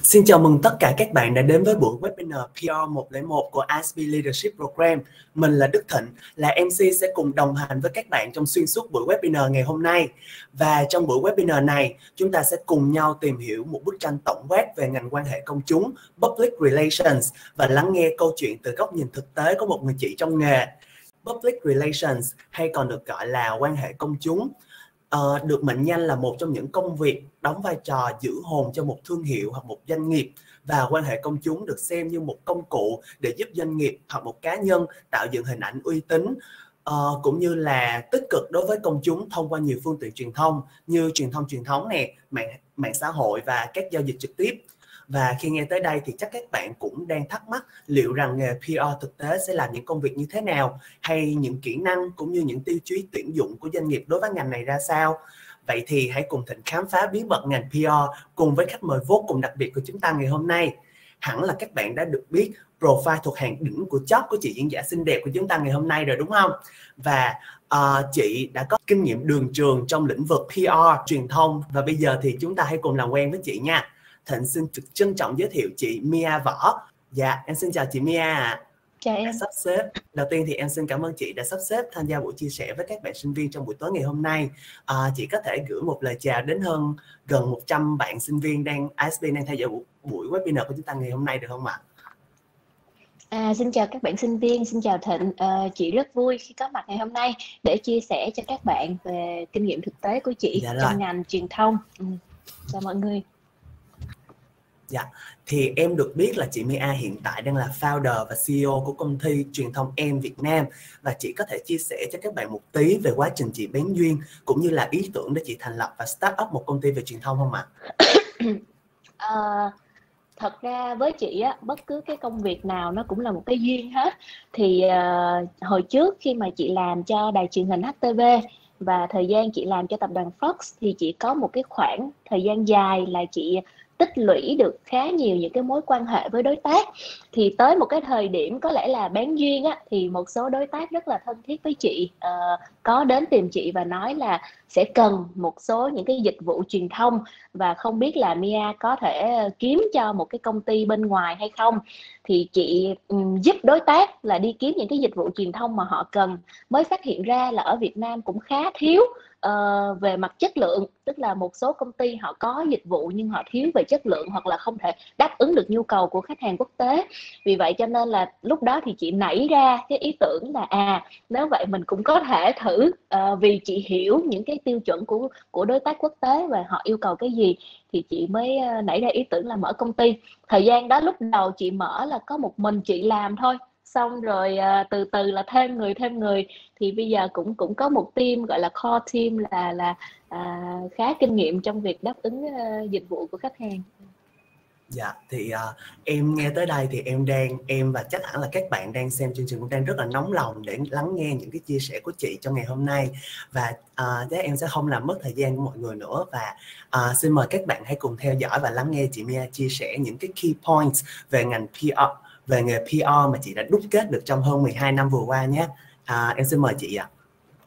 Xin chào mừng tất cả các bạn đã đến với buổi webinar PR 101 của ISP Leadership Program. Mình là Đức Thịnh, là MC sẽ cùng đồng hành với các bạn trong xuyên suốt buổi webinar ngày hôm nay. Và trong buổi webinar này, chúng ta sẽ cùng nhau tìm hiểu một bức tranh tổng quát về ngành quan hệ công chúng, Public Relations, và lắng nghe câu chuyện từ góc nhìn thực tế của một người chị trong nghề. Public Relations hay còn được gọi là quan hệ công chúng được mệnh danh là một trong những công việc đóng vai trò giữ hồn cho một thương hiệu hoặc một doanh nghiệp, và quan hệ công chúng được xem như một công cụ để giúp doanh nghiệp hoặc một cá nhân tạo dựng hình ảnh uy tín cũng như là tích cực đối với công chúng thông qua nhiều phương tiện truyền thông như truyền thông truyền thống nè, mạng xã hội và các giao dịch trực tiếp. Và khi nghe tới đây thì chắc các bạn cũng đang thắc mắc liệu rằng nghề PR thực tế sẽ làm những công việc như thế nào, hay những kỹ năng cũng như những tiêu chí tuyển dụng của doanh nghiệp đối với ngành này ra sao. Vậy thì hãy cùng Thịnh khám phá bí mật ngành PR cùng với khách mời vô cùng đặc biệt của chúng ta ngày hôm nay. Hẳn là các bạn đã được biết profile thuộc hàng đỉnh của chóp của chị diễn giả xinh đẹp của chúng ta ngày hôm nay rồi đúng không? Và chị đã có kinh nghiệm đường trường trong lĩnh vực PR, truyền thông, và bây giờ thì chúng ta hãy cùng làm quen với chị nha. Thịnh xin trân trọng giới thiệu chị Mia Võ. Dạ, em xin chào chị Mia ạ. Chào em. Đầu tiên thì em xin cảm ơn chị đã sắp xếp tham gia buổi chia sẻ với các bạn sinh viên trong buổi tối ngày hôm nay. Chị có thể gửi một lời chào đến gần 100 bạn sinh viên ISP đang theo dõi buổi webinar của chúng ta ngày hôm nay được không ạ? Xin chào các bạn sinh viên, xin chào Thịnh. Chị rất vui khi có mặt ngày hôm nay để chia sẻ cho các bạn về kinh nghiệm thực tế của chị trong ngành truyền thông. Chào mọi người. Dạ, thì em được biết là chị Mia hiện tại đang là founder và CEO của công ty truyền thông Em Việt Nam, và chị có thể chia sẻ cho các bạn một tí về quá trình chị bén duyên cũng như là ý tưởng để chị thành lập và start up một công ty về truyền thông không ạ? Thật ra với chị á, bất cứ cái công việc nào nó cũng là một cái duyên hết. Thì hồi trước khi mà chị làm cho đài truyền hình HTV và thời gian chị làm cho tập đoàn Fox thì chị có một cái khoảng thời gian dài là chị tích lũy được khá nhiều những cái mối quan hệ với đối tác. Thì tới một cái thời điểm có lẽ là bén duyên á, thì một số đối tác rất là thân thiết với chị có đến tìm chị và nói là sẽ cần một số những cái dịch vụ truyền thông, và không biết là Mia có thể kiếm cho một cái công ty bên ngoài hay không. Thì chị giúp đối tác là đi kiếm những cái dịch vụ truyền thông mà họ cần, mới phát hiện ra là ở Việt Nam cũng khá thiếu về mặt chất lượng, tức là một số công ty họ có dịch vụ nhưng họ thiếu về chất lượng hoặc là không thể đáp ứng được nhu cầu của khách hàng quốc tế. Vì vậy cho nên là lúc đó thì chị nảy ra cái ý tưởng là nếu vậy mình cũng có thể thử, vì chị hiểu những cái tiêu chuẩn của đối tác quốc tế và họ yêu cầu cái gì, thì chị mới nảy ra ý tưởng là mở công ty. Thời gian đó lúc đầu chị mở là có một mình chị làm thôi, xong rồi từ từ là thêm người thì bây giờ cũng có một team gọi là core team là khá kinh nghiệm trong việc đáp ứng dịch vụ của khách hàng. Dạ, thì em nghe tới đây thì em và chắc hẳn là các bạn đang xem chương trình cũng đang rất là nóng lòng để lắng nghe những cái chia sẻ của chị trong ngày hôm nay. Và chắc em sẽ không làm mất thời gian của mọi người nữa, và xin mời các bạn hãy cùng theo dõi và lắng nghe chị Mia chia sẻ những cái key points về ngành PR, về nghề PR mà chị đã đúc kết được trong hơn 12 năm vừa qua nhé. Em xin mời chị ạ.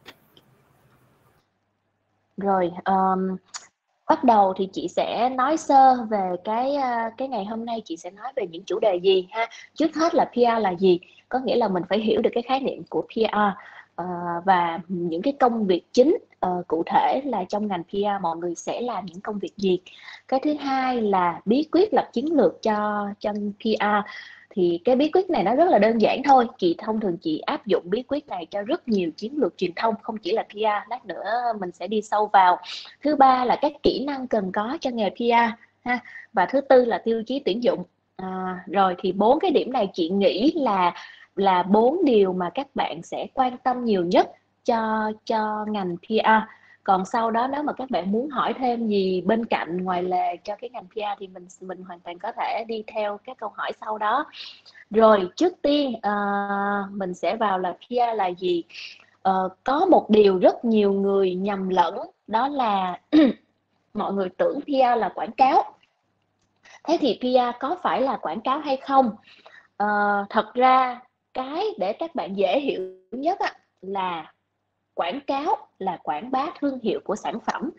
Rồi, bắt đầu thì chị sẽ nói sơ về cái ngày hôm nay chị sẽ nói về những chủ đề gì ha. Trước hết là PR là gì, có nghĩa là mình phải hiểu được cái khái niệm của PR và những cái công việc chính cụ thể là trong ngành PR mọi người sẽ làm những công việc gì. Cái thứ hai là bí quyết lập chiến lược cho PR. Thì cái bí quyết này nó rất là đơn giản thôi, thông thường chị áp dụng bí quyết này cho rất nhiều chiến lược truyền thông, không chỉ là PR, lát nữa mình sẽ đi sâu vào. Thứ ba là các kỹ năng cần có cho nghề PR ha. Và thứ tư là tiêu chí tuyển dụng. Rồi thì 4 cái điểm này chị nghĩ là 4 điều mà các bạn sẽ quan tâm nhiều nhất cho ngành PR. Còn sau đó nếu mà các bạn muốn hỏi thêm gì bên cạnh ngoài lề cho cái ngành PR thì mình hoàn toàn có thể đi theo các câu hỏi sau đó. Rồi trước tiên mình sẽ vào là PR là gì. Có một điều rất nhiều người nhầm lẫn, đó là mọi người tưởng PR là quảng cáo. Thế thì PR có phải là quảng cáo hay không? Thật ra cái để các bạn dễ hiểu nhất là quảng cáo là quảng bá thương hiệu của sản phẩm,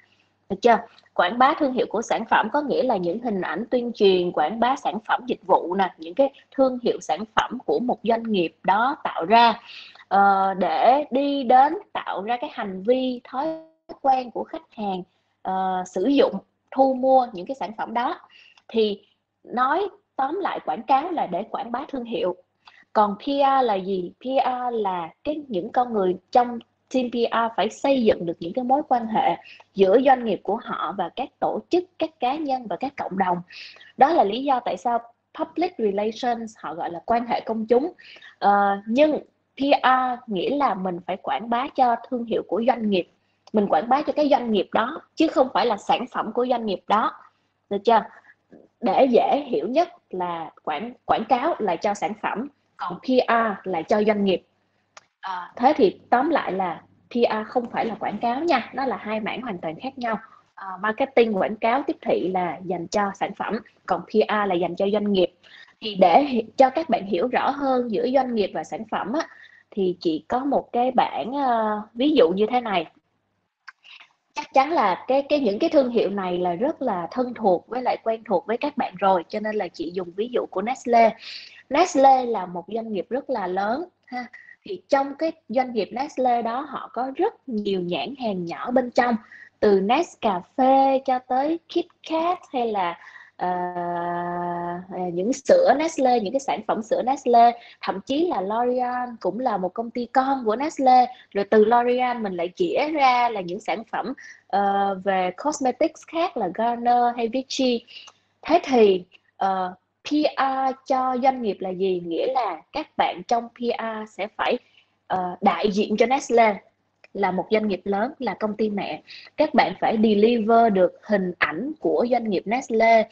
được chưa? Quảng bá thương hiệu của sản phẩm có nghĩa là những hình ảnh tuyên truyền quảng bá sản phẩm dịch vụ nè, những cái thương hiệu sản phẩm của một doanh nghiệp đó tạo ra để đi đến tạo ra cái hành vi thói quen của khách hàng sử dụng, thu mua những cái sản phẩm đó. Thì nói tóm lại, quảng cáo là để quảng bá thương hiệu. Còn PR là gì? PR là những con người trong team PR phải xây dựng được những cái mối quan hệ giữa doanh nghiệp của họ và các tổ chức, các cá nhân và các cộng đồng. Đó là lý do tại sao public relations họ gọi là quan hệ công chúng. Nhưng PR nghĩa là mình phải quảng bá cho thương hiệu của doanh nghiệp, mình quảng bá cho cái doanh nghiệp đó chứ không phải là sản phẩm của doanh nghiệp đó, được chưa? Để dễ hiểu nhất là quảng cáo là cho sản phẩm, còn PR là cho doanh nghiệp. Thế thì tóm lại là PR không phải là quảng cáo nha, nó là hai mảng hoàn toàn khác nhau. Marketing, quảng cáo tiếp thị là dành cho sản phẩm, còn PR là dành cho doanh nghiệp. Thì để cho các bạn hiểu rõ hơn giữa doanh nghiệp và sản phẩm á, thì chị có một cái bảng ví dụ như thế này. Chắc chắn là những cái thương hiệu này là rất là thân thuộc với lại quen thuộc với các bạn rồi, cho nên là chị dùng ví dụ của Nestle. Nestle là một doanh nghiệp rất là lớn ha. Thì trong cái doanh nghiệp Nestle đó họ có rất nhiều nhãn hàng nhỏ bên trong, từ Nescafe cho tới KitKat hay là những sữa Nestle, những cái sản phẩm sữa Nestle, thậm chí là L'Oreal cũng là một công ty con của Nestle. Rồi từ L'Oreal mình lại chĩa ra là những sản phẩm về cosmetics khác là Garnier hay Vichy. Thế thì PR cho doanh nghiệp là gì? Nghĩa là các bạn trong PR sẽ phải đại diện cho Nestle, là một doanh nghiệp lớn, là công ty mẹ. Các bạn phải deliver được hình ảnh của doanh nghiệp Nestle,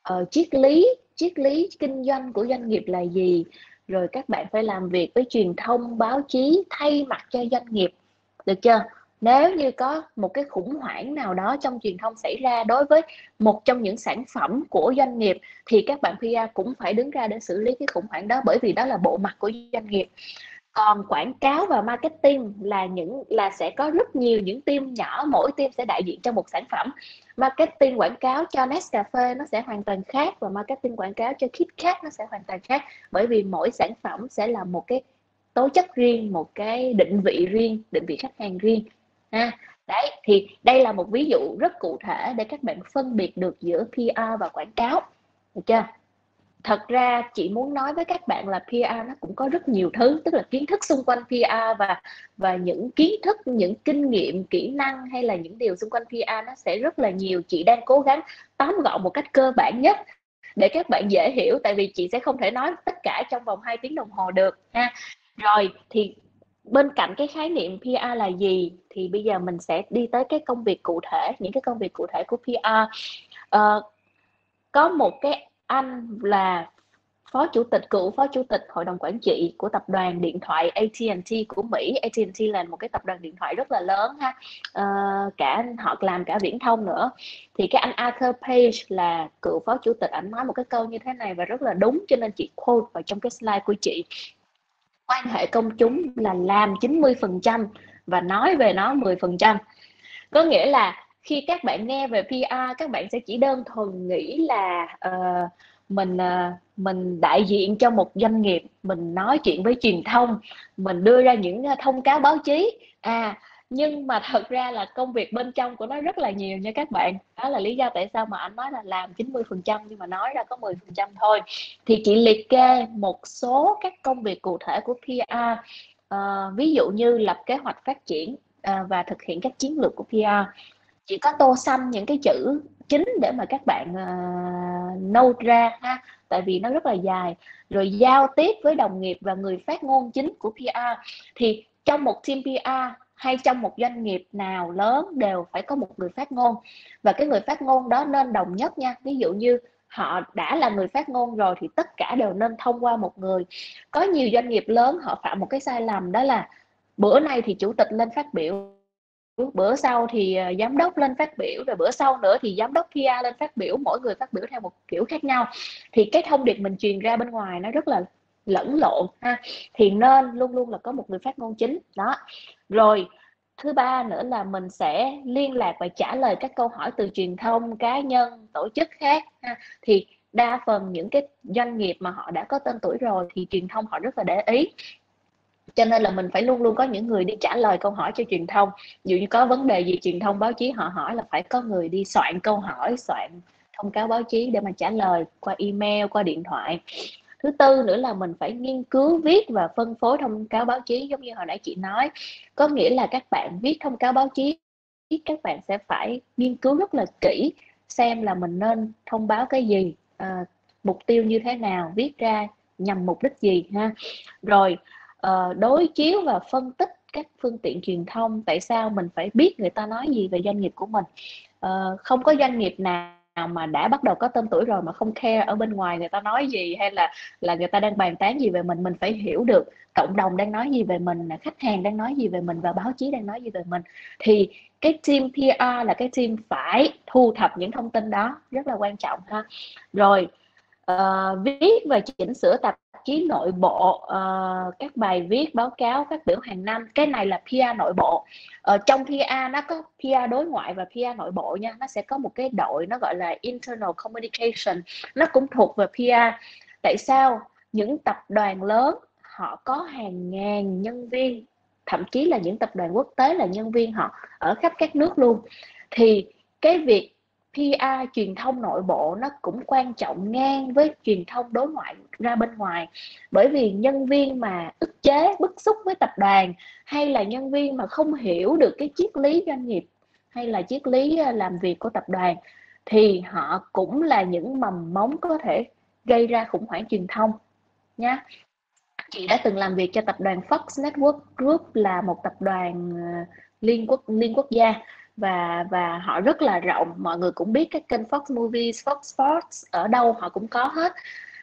triết lý kinh doanh của doanh nghiệp là gì, rồi các bạn phải làm việc với truyền thông báo chí thay mặt cho doanh nghiệp, được chưa? Nếu như có một cái khủng hoảng nào đó trong truyền thông xảy ra đối với một trong những sản phẩm của doanh nghiệp thì các bạn PR cũng phải đứng ra để xử lý cái khủng hoảng đó, bởi vì đó là bộ mặt của doanh nghiệp. Còn quảng cáo và marketing là sẽ có rất nhiều những team nhỏ, mỗi team sẽ đại diện cho một sản phẩm. Marketing quảng cáo cho Nescafe nó sẽ hoàn toàn khác, và marketing quảng cáo cho KitKat nó sẽ hoàn toàn khác, bởi vì mỗi sản phẩm sẽ là một cái tố chất riêng, một cái định vị riêng, định vị khách hàng riêng ha. Đấy, thì đây là một ví dụ rất cụ thể để các bạn phân biệt được giữa PR và quảng cáo, được chưa? Thật ra chị muốn nói với các bạn là PR nó cũng có rất nhiều thứ, tức là kiến thức xung quanh PR và những kiến thức, những kinh nghiệm, kỹ năng hay là những điều xung quanh PR nó sẽ rất là nhiều. Chị đang cố gắng tóm gọn một cách cơ bản nhất để các bạn dễ hiểu, tại vì chị sẽ không thể nói tất cả trong vòng 2 tiếng đồng hồ được ha. Rồi thì bên cạnh cái khái niệm PR là gì thì bây giờ mình sẽ đi tới cái công việc cụ thể, những cái công việc cụ thể của PR. Có một cái anh là cựu phó chủ tịch hội đồng quản trị của tập đoàn điện thoại AT&T của Mỹ. AT&T là một cái tập đoàn điện thoại rất là lớn ha, họ làm cả viễn thông nữa. Thì cái anh Arthur Page là cựu phó chủ tịch, ảnh nói một cái câu như thế này và rất là đúng, cho nên chị quote vào trong cái slide của chị: quan hệ công chúng là làm 90% và nói về nó 10%. Có nghĩa là khi các bạn nghe về PR, các bạn sẽ chỉ đơn thuần nghĩ là mình đại diện cho một doanh nghiệp, mình nói chuyện với truyền thông, mình đưa ra những thông cáo báo chí. Nhưng mà thật ra là công việc bên trong của nó rất là nhiều nha các bạn. Đó là lý do tại sao mà anh nói là làm 90% nhưng mà nói ra có 10% thôi. Thì chị liệt kê một số các công việc cụ thể của PR. Ví dụ như lập kế hoạch phát triển và thực hiện các chiến lược của PR. Chỉ có tô xanh những cái chữ chính để mà các bạn note ra ha, tại vì nó rất là dài. Rồi giao tiếp với đồng nghiệp và người phát ngôn chính của PR. Thì trong một team PR hay trong một doanh nghiệp nào lớn đều phải có một người phát ngôn, và cái người phát ngôn đó nên đồng nhất nha. Ví dụ như họ đã là người phát ngôn rồi thì tất cả đều nên thông qua một người. Có nhiều doanh nghiệp lớn họ phạm một cái sai lầm, đó là bữa nay thì chủ tịch lên phát biểu, bữa sau thì giám đốc lên phát biểu, rồi bữa sau nữa thì giám đốc PR lên phát biểu, mỗi người phát biểu theo một kiểu khác nhau. Thì cái thông điệp mình truyền ra bên ngoài nó rất là lẫn lộn ha. Thì nên luôn luôn là có một người phát ngôn chính đó. Rồi thứ ba nữa là mình sẽ liên lạc và trả lời các câu hỏi từ truyền thông, cá nhân, tổ chức khác ha. Thì đa phần những cái doanh nghiệp mà họ đã có tên tuổi rồi thì truyền thông họ rất là để ý, cho nên là mình phải luôn luôn có những người đi trả lời câu hỏi cho truyền thông. Ví dụ như có vấn đề gì truyền thông báo chí họ hỏi là phải có người đi soạn câu hỏi, soạn thông cáo báo chí để mà trả lời qua email, qua điện thoại. Thứ tư nữa là mình phải nghiên cứu viết và phân phối thông cáo báo chí, giống như hồi nãy chị nói. Có nghĩa là các bạn viết thông cáo báo chí, các bạn sẽ phải nghiên cứu rất là kỹ xem là mình nên thông báo cái gì, mục tiêu như thế nào, viết ra nhằm mục đích gì ha. Rồi đối chiếu và phân tích các phương tiện truyền thông. Tại sao mình phải biết người ta nói gì về doanh nghiệp của mình? Không có doanh nghiệp nào mà đã bắt đầu có tên tuổi rồi mà không care ở bên ngoài người ta nói gì, hay là người ta đang bàn tán gì về mình. Mình phải hiểu được cộng đồng đang nói gì về mình, là khách hàng đang nói gì về mình và báo chí đang nói gì về mình. Thì cái team PR là cái team phải thu thập những thông tin đó, rất là quan trọng ha. Rồi viết và chỉnh sửa tạp chí nội bộ, các bài viết, báo cáo, phát biểu hàng năm. Cái này là PR nội bộ. Trong PR nó có PR đối ngoại và PR nội bộ nha. Nó sẽ có một cái đội nó gọi là internal communication, nó cũng thuộc về PR. Tại sao? Những tập đoàn lớn họ có hàng ngàn nhân viên, thậm chí là những tập đoàn quốc tế là nhân viên họ ở khắp các nước luôn. Thì cái việc PR truyền thông nội bộ nó cũng quan trọng ngang với truyền thông đối ngoại ra bên ngoài. Bởi vì nhân viên mà ức chế, bức xúc với tập đoàn, hay là nhân viên mà không hiểu được cái triết lý doanh nghiệp hay là triết lý làm việc của tập đoàn, thì họ cũng là những mầm mống có thể gây ra khủng hoảng truyền thông nha. Chị đã từng làm việc cho tập đoàn Fox Network Group, là một tập đoàn liên quốc gia, và họ rất là rộng, mọi người cũng biết các kênh Fox Movies, Fox Sports, ở đâu họ cũng có hết.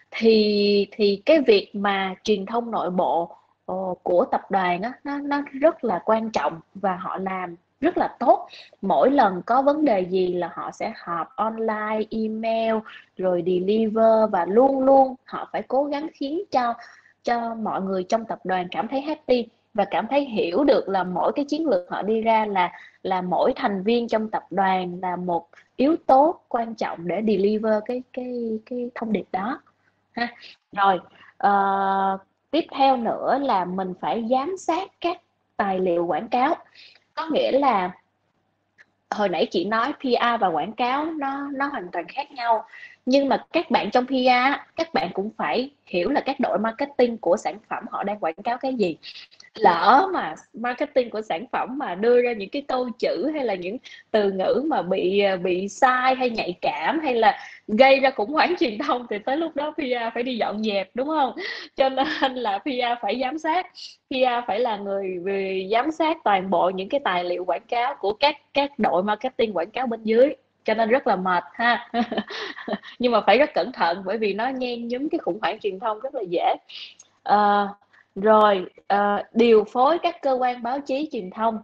Thì cái việc mà truyền thông nội bộ của tập đoàn á, nó rất là quan trọng và họ làm rất là tốt. Mỗi lần có vấn đề gì là họ sẽ họp online, email, rồi deliver, và luôn luôn họ phải cố gắng khiến cho mọi người trong tập đoàn cảm thấy happy và cảm thấy hiểu được là mỗi cái chiến lược họ đi ra là mỗi thành viên trong tập đoàn là một yếu tố quan trọng để deliver cái thông điệp đó ha. Rồi tiếp theo nữa là mình phải giám sát các tài liệu quảng cáo. Có nghĩa là hồi nãy chị nói PR và quảng cáo nó hoàn toàn khác nhau, nhưng mà các bạn trong PR các bạn cũng phải hiểu là các đội marketing của sản phẩm họ đang quảng cáo cái gì. Lỡ mà marketing của sản phẩm mà đưa ra những cái câu chữ hay là những từ ngữ mà bị sai hay nhạy cảm hay là gây ra khủng hoảng truyền thông, thì tới lúc đó PR phải đi dọn dẹp, đúng không? Cho nên là PR phải giám sát, PR phải là người giám sát toàn bộ những cái tài liệu quảng cáo của các đội marketing quảng cáo bên dưới, cho nên rất là mệt ha. Nhưng mà phải rất cẩn thận, bởi vì nó nhen nhúm cái khủng hoảng truyền thông rất là dễ. Rồi điều phối các cơ quan báo chí truyền thông.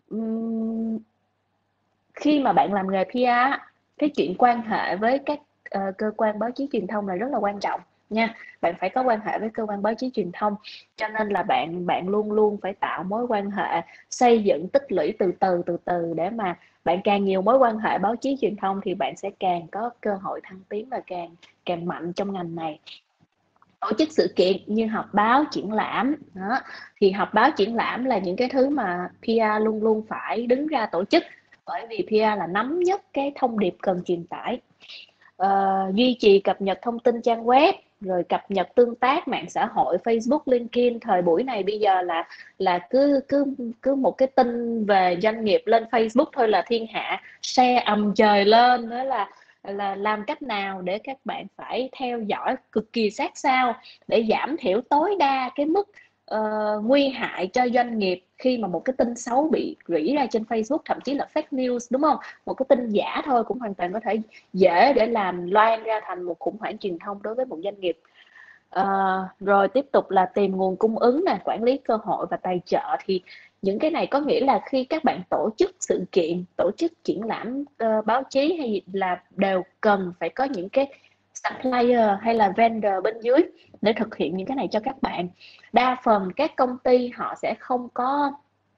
Khi mà bạn làm nghề PR, cái chuyện quan hệ với các cơ quan báo chí truyền thông là rất là quan trọng nha. Bạn phải có quan hệ với cơ quan báo chí truyền thông, cho nên là bạn luôn luôn phải tạo mối quan hệ, xây dựng tích lũy từ từ để mà bạn càng nhiều mối quan hệ báo chí truyền thông thì bạn sẽ càng có cơ hội thăng tiến và càng mạnh trong ngành này. Tổ chức sự kiện như họp báo, triển lãm đó. Thì họp báo, triển lãm là những cái thứ mà PR luôn luôn phải đứng ra tổ chức, bởi vì PR là nắm nhất cái thông điệp cần truyền tải. Duy trì cập nhật thông tin trang web, rồi cập nhật tương tác mạng xã hội, Facebook, LinkedIn. Thời buổi này bây giờ là cứ một cái tin về doanh nghiệp lên Facebook thôi là thiên hạ share ầm trời lên. Đó là làm cách nào để các bạn phải theo dõi cực kỳ sát sao để giảm thiểu tối đa cái mức nguy hại cho doanh nghiệp khi mà một cái tin xấu bị rỉ ra trên Facebook, thậm chí là fake news, đúng không? Một cái tin giả thôi cũng hoàn toàn có thể dễ để làm loan ra thành một khủng hoảng truyền thông đối với một doanh nghiệp. Rồi tiếp tục là tìm nguồn cung ứng nè, quản lý cơ hội và tài trợ. Thì những cái này có nghĩa là khi các bạn tổ chức sự kiện, tổ chức triển lãm báo chí hay là đều cần phải có những cái supplier hay là vendor bên dưới để thực hiện những cái này cho các bạn. Đa phần các công ty họ sẽ không có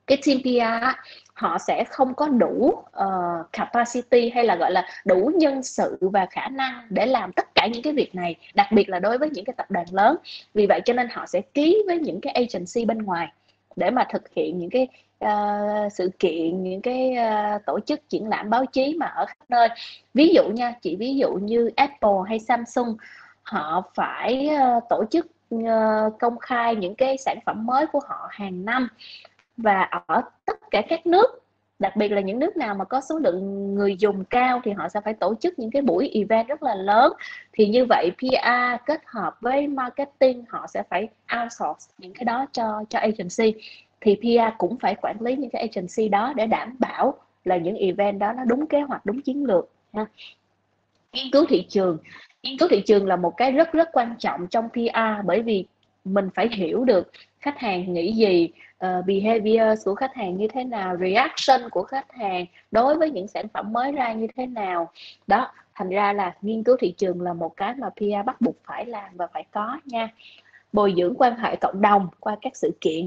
cái team PR á, họ sẽ không có đủ capacity hay là gọi là đủ nhân sự và khả năng để làm tất cả những cái việc này, đặc biệt là đối với những cái tập đoàn lớn. Vì vậy cho nên họ sẽ ký với những cái agency bên ngoài để mà thực hiện những cái sự kiện, những cái tổ chức triển lãm báo chí mà ở khắp nơi. Ví dụ nha chị, ví dụ như Apple hay Samsung, họ phải tổ chức công khai những cái sản phẩm mới của họ hàng năm, và ở tất cả các nước, đặc biệt là những nước nào mà có số lượng người dùng cao thì họ sẽ phải tổ chức những cái buổi event rất là lớn. Thì như vậy PR kết hợp với marketing, họ sẽ phải outsource những cái đó cho agency, thì PR cũng phải quản lý những cái agency đó để đảm bảo là những event đó nó đúng kế hoạch, đúng chiến lược ha. Nghiên cứu thị trường, nghiên cứu thị trường là một cái rất rất quan trọng trong PR, bởi vì mình phải hiểu được khách hàng nghĩ gì, behavior của khách hàng như thế nào, reaction của khách hàng đối với những sản phẩm mới ra như thế nào đó. Thành ra là nghiên cứu thị trường là một cái mà PR bắt buộc phải làm và phải có nha. Bồi dưỡng quan hệ cộng đồng qua các sự kiện,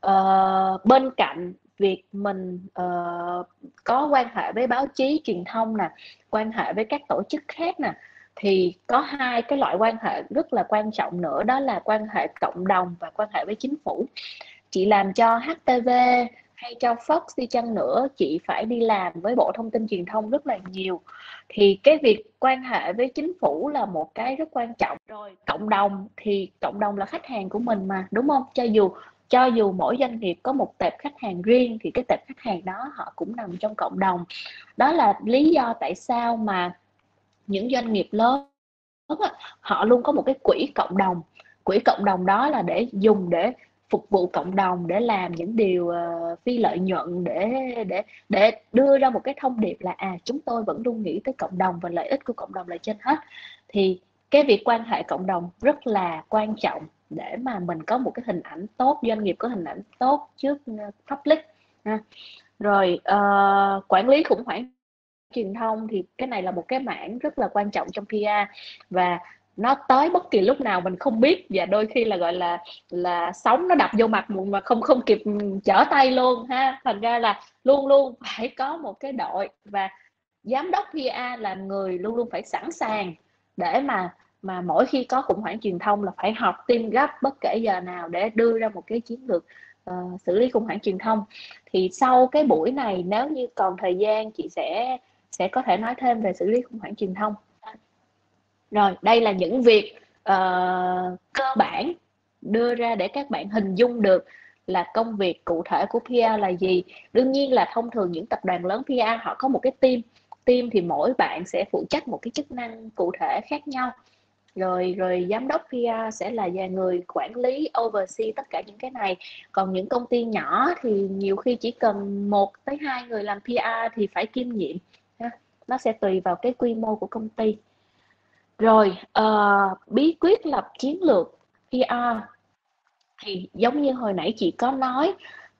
bên cạnh việc mình có quan hệ với báo chí truyền thông nè, quan hệ với các tổ chức khác nè, thì có hai cái loại quan hệ rất là quan trọng nữa, đó là quan hệ cộng đồng và quan hệ với chính phủ. Chị làm cho HTV hay cho Fox đi chăng nữa, chị phải đi làm với Bộ Thông tin Truyền thông rất là nhiều, thì cái việc quan hệ với chính phủ là một cái rất quan trọng. Rồi cộng đồng thì cộng đồng là khách hàng của mình mà, đúng không? Cho dù mỗi doanh nghiệp có một tệp khách hàng riêng thì cái tệp khách hàng đó họ cũng nằm trong cộng đồng. Đó là lý do tại sao mà những doanh nghiệp lớn họ luôn có một cái quỹ cộng đồng. Quỹ cộng đồng đó là để dùng để phục vụ cộng đồng, để làm những điều phi lợi nhuận, để đưa ra một cái thông điệp là chúng tôi vẫn luôn nghĩ tới cộng đồng và lợi ích của cộng đồng là trên hết. Thì cái việc quan hệ cộng đồng rất là quan trọng để mà mình có một cái hình ảnh tốt, doanh nghiệp có hình ảnh tốt trước public. Rồi quản lý khủng hoảng truyền thông thì cái này là một cái mảng rất là quan trọng trong PR, và nó tới bất kỳ lúc nào mình không biết, và đôi khi là gọi là sóng nó đập vô mặt mà không không kịp trở tay luôn ha. Thành ra là luôn luôn phải có một cái đội, và giám đốc PR là người luôn luôn phải sẵn sàng để mà mỗi khi có khủng hoảng truyền thông là phải họp team gấp bất kể giờ nào để đưa ra một cái chiến lược xử lý khủng hoảng truyền thông. Thì sau cái buổi này nếu như còn thời gian, chị sẽ có thể nói thêm về xử lý khủng hoảng truyền thông. Rồi đây là những việc cơ bản đưa ra để các bạn hình dung được là công việc cụ thể của PR là gì. Đương nhiên là thông thường những tập đoàn lớn PR họ có một cái team thì mỗi bạn sẽ phụ trách một cái chức năng cụ thể khác nhau. Rồi giám đốc PR sẽ là người quản lý, oversee tất cả những cái này. Còn những công ty nhỏ thì nhiều khi chỉ cần 1 tới 2 người làm PR thì phải kiêm nhiệm. Nó sẽ tùy vào cái quy mô của công ty. Rồi bí quyết lập chiến lược PR thì giống như hồi nãy chị có nói,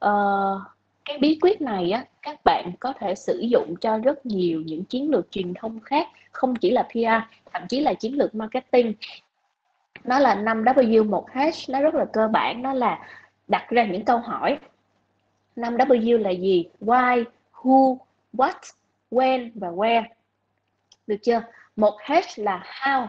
cái bí quyết này á, các bạn có thể sử dụng cho rất nhiều những chiến lược truyền thông khác, không chỉ là PR, thậm chí là chiến lược marketing. Nó là 5W1H, nó rất là cơ bản, nó là đặt ra những câu hỏi. 5W là gì? Why, who, what, when và where. Được chưa? 1H là how.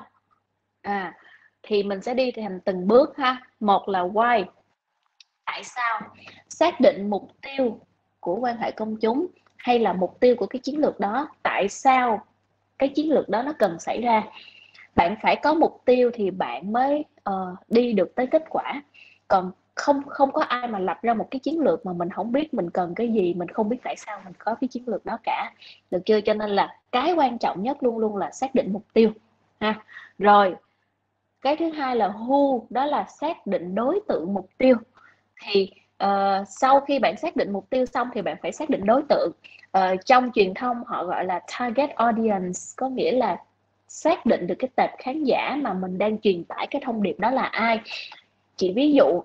Thì mình sẽ đi thành từng bước ha. Một là why, tại sao, xác định mục tiêu của quan hệ công chúng hay là mục tiêu của cái chiến lược đó, tại sao cái chiến lược đó nó cần xảy ra. Bạn phải có mục tiêu thì bạn mới đi được tới kết quả. Còn không có ai mà lập ra một cái chiến lược mà mình không biết mình cần cái gì, mình không biết tại sao mình có cái chiến lược đó cả. Được chưa? Cho nên là cái quan trọng nhất luôn luôn là xác định mục tiêu ha. Rồi cái thứ hai là who, đó là xác định đối tượng mục tiêu. Thì sau khi bạn xác định mục tiêu xong thì bạn phải xác định đối tượng. Trong truyền thông họ gọi là target audience, có nghĩa là xác định được cái tệp khán giả mà mình đang truyền tải cái thông điệp đó là ai. Chỉ ví dụ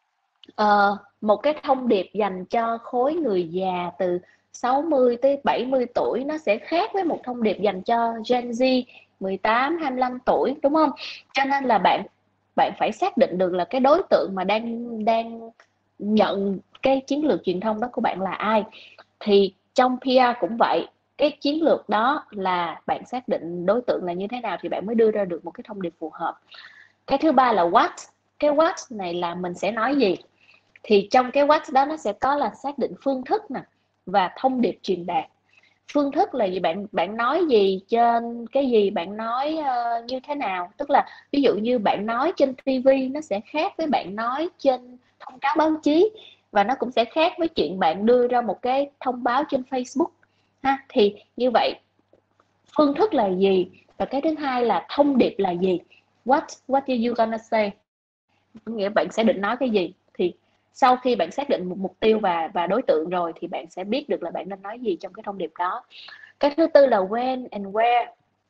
một cái thông điệp dành cho khối người già từ 60 tới 70 tuổi nó sẽ khác với một thông điệp dành cho Gen Z 18, 25 tuổi, đúng không? Cho nên là bạn phải xác định được là cái đối tượng mà đang nhận cái chiến lược truyền thông đó của bạn là ai. Thì trong PR cũng vậy, cái chiến lược đó là bạn xác định đối tượng là như thế nào thì bạn mới đưa ra được một cái thông điệp phù hợp. Cái thứ ba là what. Cái what này là mình sẽ nói gì. Thì trong cái what đó nó sẽ có là xác định phương thức nè và thông điệp truyền đạt. Phương thức là gì, bạn nói gì trên cái gì, bạn nói như thế nào. Tức là ví dụ như bạn nói trên TV nó sẽ khác với bạn nói trên thông cáo báo chí, và nó cũng sẽ khác với chuyện bạn đưa ra một cái thông báo trên Facebook ha. Thì như vậy phương thức là gì, và cái thứ hai là thông điệp là gì. What are you gonna say, nghĩa bạn sẽ định nói cái gì. Thì sau khi bạn xác định một mục tiêu và đối tượng rồi thì bạn sẽ biết được là bạn nên nói gì trong cái thông điệp đó. Cái thứ tư là when and where.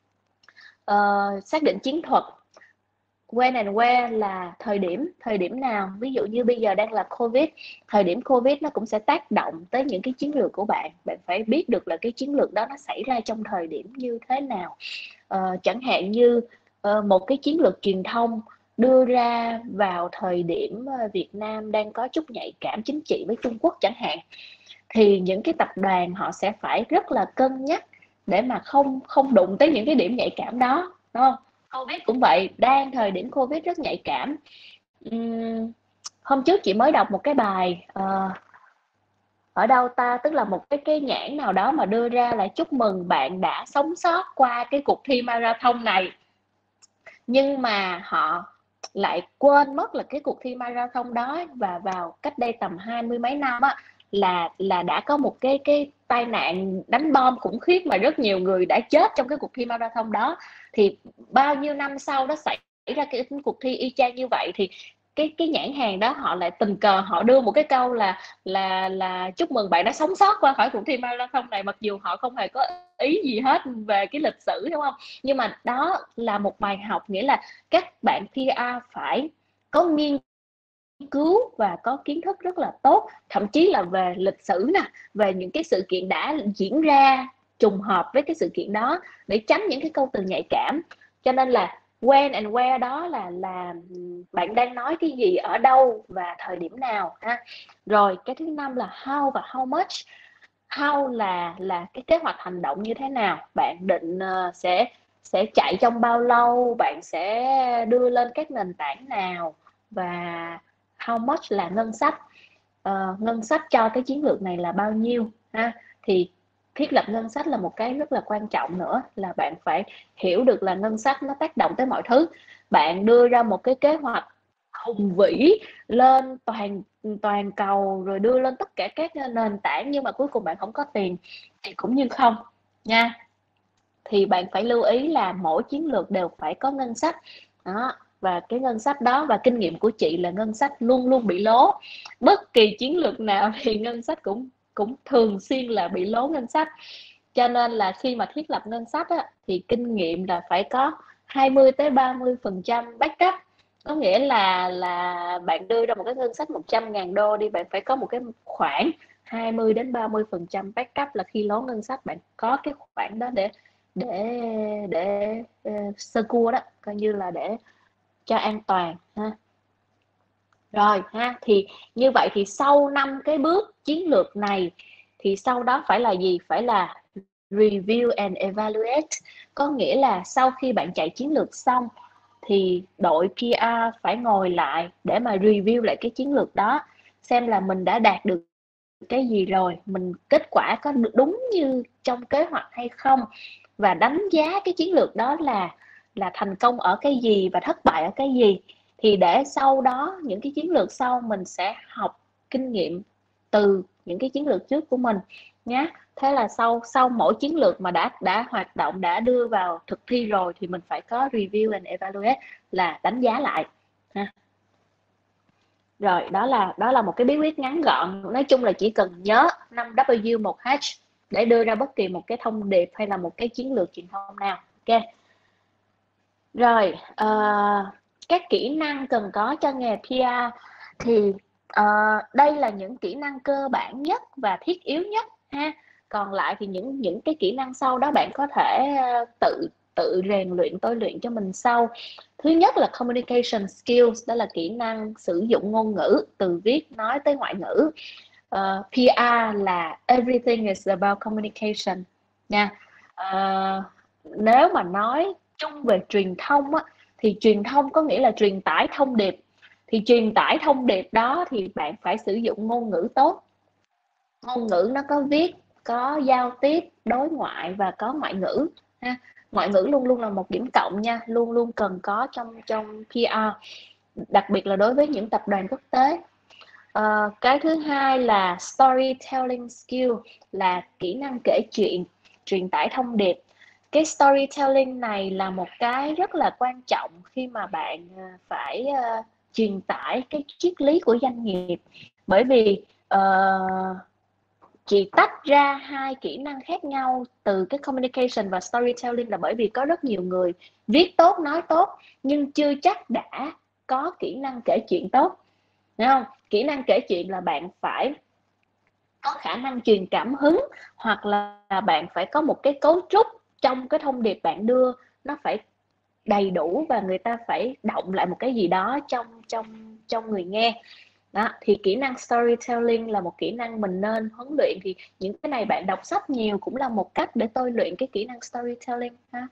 Xác định chiến thuật. When and where là thời điểm nào. Ví dụ như bây giờ đang là Covid, thời điểm Covid nó cũng sẽ tác động tới những cái chiến lược của bạn. Bạn phải biết được là cái chiến lược đó nó xảy ra trong thời điểm như thế nào. Chẳng hạn như một cái chiến lược truyền thông đưa ra vào thời điểm Việt Nam đang có chút nhạy cảm chính trị với Trung Quốc chẳng hạn, thì những cái tập đoàn họ sẽ phải rất là cân nhắc để mà không đụng tới những cái điểm nhạy cảm đó, đúng không? Covid cũng vậy, đang thời điểm Covid rất nhạy cảm. Hôm trước chị mới đọc một cái bài ở đâu ta, tức là một cái nhãn nào đó mà đưa ra là chúc mừng bạn đã sống sót qua cái cuộc thi marathon này, nhưng mà họ lại quên mất là cái cuộc thi marathon đó và vào cách đây tầm 20 mấy năm á, là đã có một cái tai nạn đánh bom khủng khiếp mà rất nhiều người đã chết trong cái cuộc thi marathon đó. Thì bao nhiêu năm sau đó xảy ra cái cuộc thi y chang như vậy, thì cái nhãn hàng đó họ lại tình cờ họ đưa một cái câu là chúc mừng bạn đã sống sót qua khỏi cuộc thi marathon này, mặc dù họ không hề có ý gì hết về cái lịch sử, đúng không? Nhưng mà đó là một bài học, nghĩa là các bạn PR phải có nghiên cứu và có kiến thức rất là tốt, thậm chí là về lịch sử nè, về những cái sự kiện đã diễn ra trùng hợp với cái sự kiện đó, để tránh những cái câu từ nhạy cảm. Cho nên là when and where đó là bạn đang nói cái gì, ở đâu và thời điểm nào ha. Rồi cái thứ năm là how và how much. How là cái kế hoạch hành động như thế nào, bạn định sẽ chạy trong bao lâu, bạn sẽ đưa lên các nền tảng nào, và how much là ngân sách. Ngân sách cho cái chiến lược này là bao nhiêu ha. Thì thiết lập ngân sách là một cái rất là quan trọng nữa, là bạn phải hiểu được là ngân sách nó tác động tới mọi thứ. Bạn đưa ra một cái kế hoạch hùng vĩ lên toàn cầu, rồi đưa lên tất cả các nền tảng, nhưng mà cuối cùng bạn không có tiền thì cũng như không nha. Thì bạn phải lưu ý là mỗi chiến lược đều phải có ngân sách đó, và cái ngân sách đó, và kinh nghiệm của chị là ngân sách luôn luôn bị lố. Bất kỳ chiến lược nào thì ngân sách cũng thường xuyên là bị lố ngân sách. Cho nên là khi mà thiết lập ngân sách á, thì kinh nghiệm là phải có 20-30% backup. Có nghĩa là bạn đưa ra một cái ngân sách 100.000 đô đi, bạn phải có một cái khoản 20-30% backup, là khi lố ngân sách bạn có cái khoản đó để sơ cua đó, coi như là để cho an toàn ha. Rồi ha, thì như vậy thì sau 5 cái bước chiến lược này thì sau đó phải là gì? Phải là review and evaluate. Có nghĩa là sau khi bạn chạy chiến lược xong thì đội PR phải ngồi lại để mà review lại cái chiến lược đó, xem là mình đã đạt được cái gì rồi, mình kết quả có đúng như trong kế hoạch hay không, và đánh giá cái chiến lược đó là thành công ở cái gì và thất bại ở cái gì. Thì để sau đó những cái chiến lược sau mình sẽ học kinh nghiệm từ những cái chiến lược trước của mình nhé. Thế là sau mỗi chiến lược mà đã hoạt động, đã đưa vào thực thi rồi, thì mình phải có review and evaluate, là đánh giá lại ha. Rồi đó là một cái bí quyết ngắn gọn. Nói chung là chỉ cần nhớ 5W 1H để đưa ra bất kỳ một cái thông điệp hay là một cái chiến lược truyền thông nào. Ok. Rồi các kỹ năng cần có cho nghề PR thì đây là những kỹ năng cơ bản nhất và thiết yếu nhất ha. Còn lại thì những cái kỹ năng sau đó bạn có thể tự rèn luyện tôi luyện cho mình sau. Thứ nhất là communication skills, đó là kỹ năng sử dụng ngôn ngữ từ viết nói tới ngoại ngữ. PR là everything is about communication nha. Nếu mà nói chung về truyền thông á, thì truyền thông có nghĩa là truyền tải thông điệp. Thì truyền tải thông điệp đó thì bạn phải sử dụng ngôn ngữ tốt. Ngôn ngữ nó có viết, có giao tiếp, đối ngoại và có ngoại ngữ ha. Ngoại ngữ luôn luôn là một điểm cộng nha, luôn luôn cần có trong PR, đặc biệt là đối với những tập đoàn quốc tế. Cái thứ hai là storytelling skill, là kỹ năng kể chuyện, truyền tải thông điệp. Cái storytelling này là một cái rất là quan trọng khi mà bạn phải truyền tải cái triết lý của doanh nghiệp. Bởi vì chị tách ra hai kỹ năng khác nhau từ cái communication và storytelling là bởi vì có rất nhiều người viết tốt, nói tốt nhưng chưa chắc đã có kỹ năng kể chuyện tốt. Đúng không? Kỹ năng kể chuyện là bạn phải có khả năng truyền cảm hứng, hoặc là bạn phải có một cái cấu trúc trong cái thông điệp bạn đưa, nó phải đầy đủ và người ta phải động lại một cái gì đó trong người nghe. Đó, thì kỹ năng storytelling là một kỹ năng mình nên huấn luyện. Thì những cái này bạn đọc sách nhiều cũng là một cách để tôi luyện cái kỹ năng storytelling ha.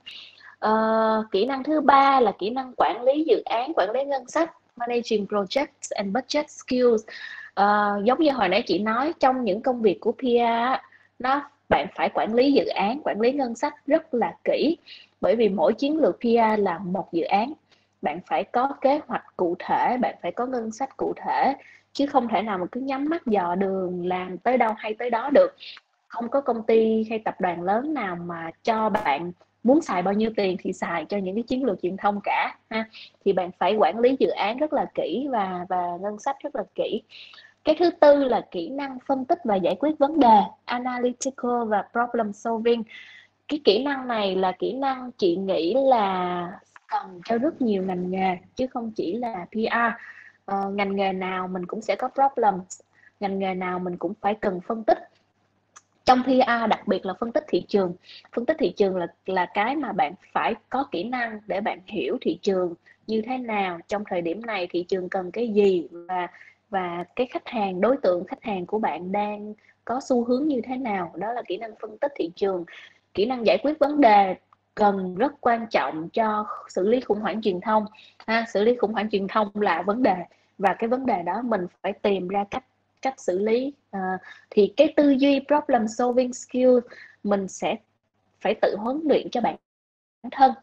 Kỹ năng thứ ba là kỹ năng quản lý dự án, quản lý ngân sách, managing projects and budget skills. Giống như hồi nãy chị nói, trong những công việc của PR bạn phải quản lý dự án, quản lý ngân sách rất là kỹ, bởi vì mỗi chiến lược PR là một dự án. Bạn phải có kế hoạch cụ thể, bạn phải có ngân sách cụ thể, chứ không thể nào mà cứ nhắm mắt dò đường làm tới đâu hay tới đó được. Không có công ty hay tập đoàn lớn nào mà cho bạn muốn xài bao nhiêu tiền thì xài cho những cái chiến lược truyền thông cả ha. Thì bạn phải quản lý dự án rất là kỹ và ngân sách rất là kỹ. Cái thứ tư là kỹ năng phân tích và giải quyết vấn đề, analytical và problem solving. Cái kỹ năng này là kỹ năng chị nghĩ là cần cho rất nhiều ngành nghề chứ không chỉ là PR. Ngành nghề nào mình cũng sẽ có problem, ngành nghề nào mình cũng phải cần phân tích. Trong PR đặc biệt là phân tích thị trường. Phân tích thị trường là cái mà bạn phải có kỹ năng để bạn hiểu thị trường như thế nào, trong thời điểm này thị trường cần cái gì, và cái khách hàng, đối tượng khách hàng của bạn đang có xu hướng như thế nào. Đó là kỹ năng phân tích thị trường. Kỹ năng giải quyết vấn đề cần rất quan trọng cho xử lý khủng hoảng truyền thông ha. Xử lý khủng hoảng truyền thông là vấn đề, và cái vấn đề đó mình phải tìm ra cách xử lý. Thì cái tư duy problem solving skill mình sẽ phải tự huấn luyện cho bản thân.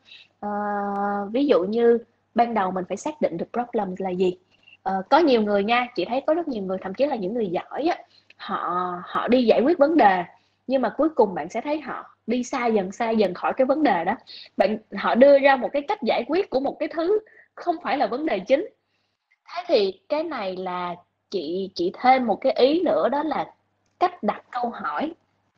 Ví dụ như ban đầu mình phải xác định được problem là gì. Có nhiều người nha, chị thấy có rất nhiều người, thậm chí là những người giỏi á, họ đi giải quyết vấn đề, nhưng mà cuối cùng bạn sẽ thấy họ đi xa dần khỏi cái vấn đề đó. Họ đưa ra một cái cách giải quyết của một cái thứ không phải là vấn đề chính. Thế thì cái này là chị thêm một cái ý nữa, đó là cách đặt câu hỏi.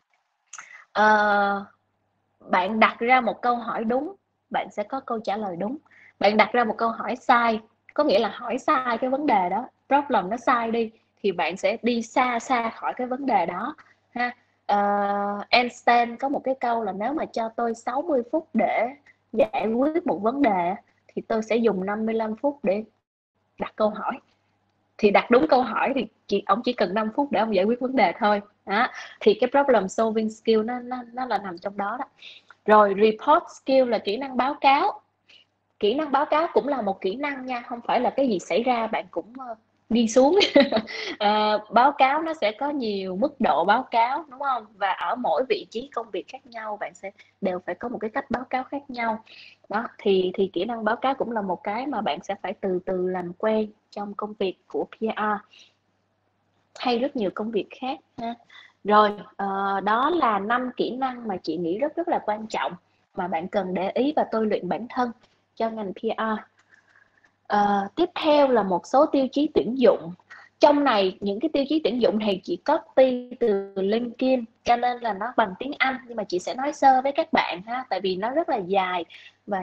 Bạn đặt ra một câu hỏi đúng, bạn sẽ có câu trả lời đúng. Bạn đặt ra một câu hỏi sai, có nghĩa là hỏi sai cái vấn đề đó, problem nó sai đi, thì bạn sẽ đi xa khỏi cái vấn đề đó ha. Einstein có một cái câu là nếu mà cho tôi 60 phút để giải quyết một vấn đề thì tôi sẽ dùng 55 phút để đặt câu hỏi. Thì đặt đúng câu hỏi thì ông chỉ cần 5 phút để ông giải quyết vấn đề thôi đó. Thì cái problem solving skill nó là nằm trong đó đó. Rồi report skill là kỹ năng báo cáo. Kỹ năng báo cáo cũng là một kỹ năng nha, không phải là cái gì xảy ra bạn cũng đi xuống. Báo cáo nó sẽ có nhiều mức độ báo cáo, đúng không? Và ở mỗi vị trí công việc khác nhau bạn sẽ đều phải có một cái cách báo cáo khác nhau đó. Thì kỹ năng báo cáo cũng là một cái mà bạn sẽ phải từ từ làm quen trong công việc của PR hay rất nhiều công việc khác ha. Rồi đó là 5 kỹ năng mà chị nghĩ rất là quan trọng mà bạn cần để ý và tôi luyện bản thân cho ngành PR. Tiếp theo là một số tiêu chí tuyển dụng. Trong này những cái tiêu chí tuyển dụng này chị copy từ LinkedIn cho nên là nó bằng tiếng Anh, nhưng mà chị sẽ nói sơ với các bạn ha, tại vì nó rất là dài và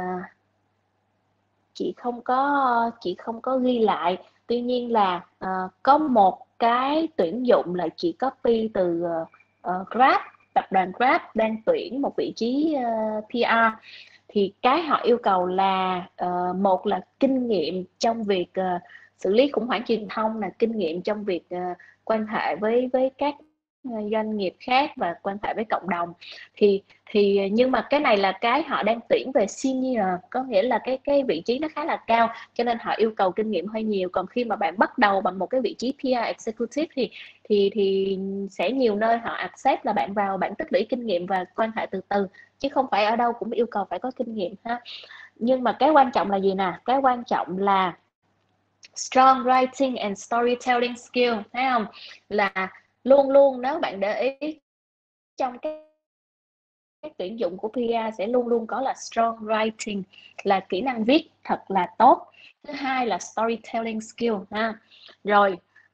chị không có ghi lại. Tuy nhiên là có một cái tuyển dụng là chị copy từ Grab, tập đoàn Grab đang tuyển một vị trí PR, thì cái họ yêu cầu là một là kinh nghiệm trong việc xử lý khủng hoảng truyền thông, là kinh nghiệm trong việc quan hệ với các doanh nghiệp khác và quan hệ với cộng đồng. thì nhưng mà cái này là cái họ đang tuyển về senior, có nghĩa là cái vị trí nó khá là cao, cho nên họ yêu cầu kinh nghiệm hơi nhiều. Còn khi mà bạn bắt đầu bằng một cái vị trí PR executive thì sẽ nhiều nơi họ accept là bạn vào, bạn tích lũy kinh nghiệm và quan hệ từ từ, chứ không phải ở đâu cũng yêu cầu phải có kinh nghiệm ha. Nhưng mà cái quan trọng là gì nè? Cái quan trọng là strong writing and storytelling skill, thấy không? Là luôn luôn, nếu bạn để ý trong cái tuyển dụng của PR sẽ luôn luôn có là strong writing, là kỹ năng viết thật là tốt. Thứ hai là storytelling skill ha. Rồi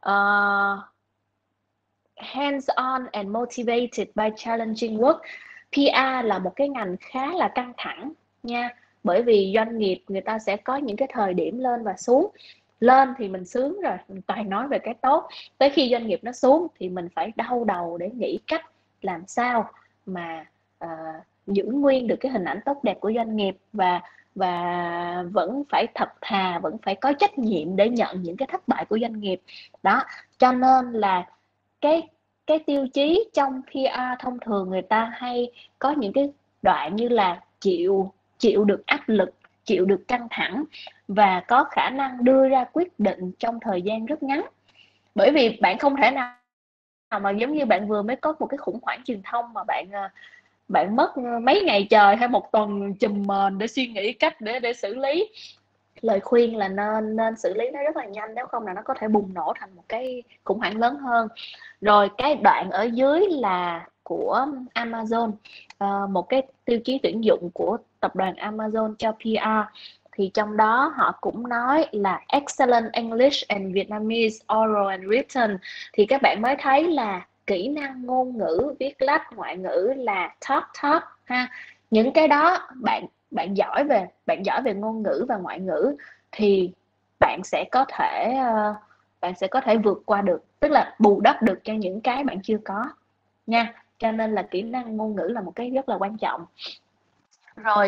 hands-on and motivated by challenging work. PR là một cái ngành khá là căng thẳng nha, bởi vì doanh nghiệp người ta sẽ có những cái thời điểm lên và xuống. Lên thì mình sướng rồi, mình toàn nói về cái tốt, tới khi doanh nghiệp nó xuống thì mình phải đau đầu để nghĩ cách làm sao mà giữ nguyên được cái hình ảnh tốt đẹp của doanh nghiệp, và vẫn phải thật thà, vẫn phải có trách nhiệm để nhận những cái thất bại của doanh nghiệp đó. Cho nên là cái tiêu chí trong PR thông thường người ta hay có những cái đoạn như là chịu được áp lực, chịu được căng thẳng và có khả năng đưa ra quyết định trong thời gian rất ngắn. Bởi vì bạn không thể nào mà giống như bạn vừa mới có một cái khủng hoảng truyền thông mà bạn mất mấy ngày trời hay một tuần chùm mền để suy nghĩ cách để xử lý. Lời khuyên là nên xử lý nó rất là nhanh, nếu không là nó có thể bùng nổ thành một cái khủng hoảng lớn hơn. Rồi cái đoạn ở dưới là của Amazon, một cái tiêu chí tuyển dụng của tập đoàn Amazon cho PR, thì trong đó họ cũng nói là excellent English and Vietnamese oral and written. Thì các bạn mới thấy là kỹ năng ngôn ngữ, viết lách, ngoại ngữ là top ha. Những cái đó bạn giỏi về ngôn ngữ và ngoại ngữ thì bạn sẽ có thể vượt qua được, tức là bù đắp được cho những cái bạn chưa có nha. Cho nên là kỹ năng ngôn ngữ là một cái rất là quan trọng. Rồi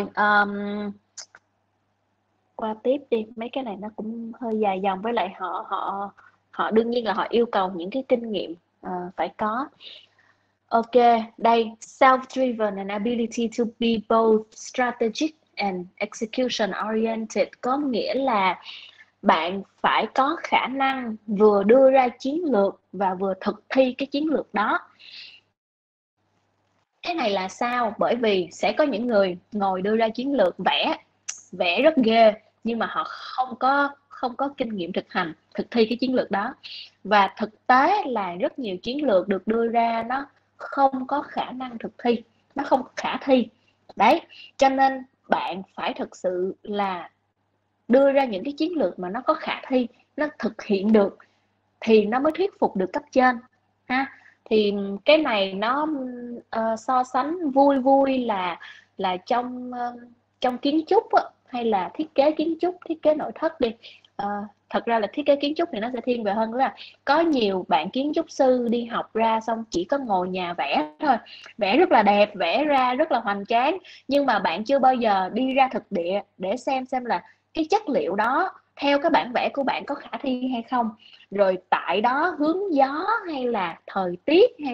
qua tiếp đi, mấy cái này nó cũng hơi dài dòng, với lại họ đương nhiên là họ yêu cầu những cái kinh nghiệm phải có. Ok, đây, self-driven and ability to be both strategic and execution oriented, có nghĩa là bạn phải có khả năng vừa đưa ra chiến lược và vừa thực thi cái chiến lược đó. Cái này là sao? Bởi vì sẽ có những người ngồi đưa ra chiến lược, vẽ rất ghê, nhưng mà họ không có kinh nghiệm thực thi cái chiến lược đó. Và thực tế là rất nhiều chiến lược được đưa ra nó không có khả năng thực thi, nó không khả thi. Đấy, cho nên bạn phải thực sự là đưa ra những cái chiến lược mà nó có khả thi, nó thực hiện được thì nó mới thuyết phục được cấp trên ha. Thì cái này nó so sánh vui là trong kiến trúc hay là thiết kế kiến trúc, thiết kế nội thất đi. Thật ra là thiết kế kiến trúc thì nó sẽ thiên về hơn, là có nhiều bạn kiến trúc sư đi học ra xong chỉ có ngồi nhà vẽ thôi, vẽ rất là đẹp, vẽ ra rất là hoành tráng, nhưng mà bạn chưa bao giờ đi ra thực địa để xem là cái chất liệu đó theo cái bản vẽ của bạn có khả thi hay không, rồi tại đó hướng gió hay là thời tiết hay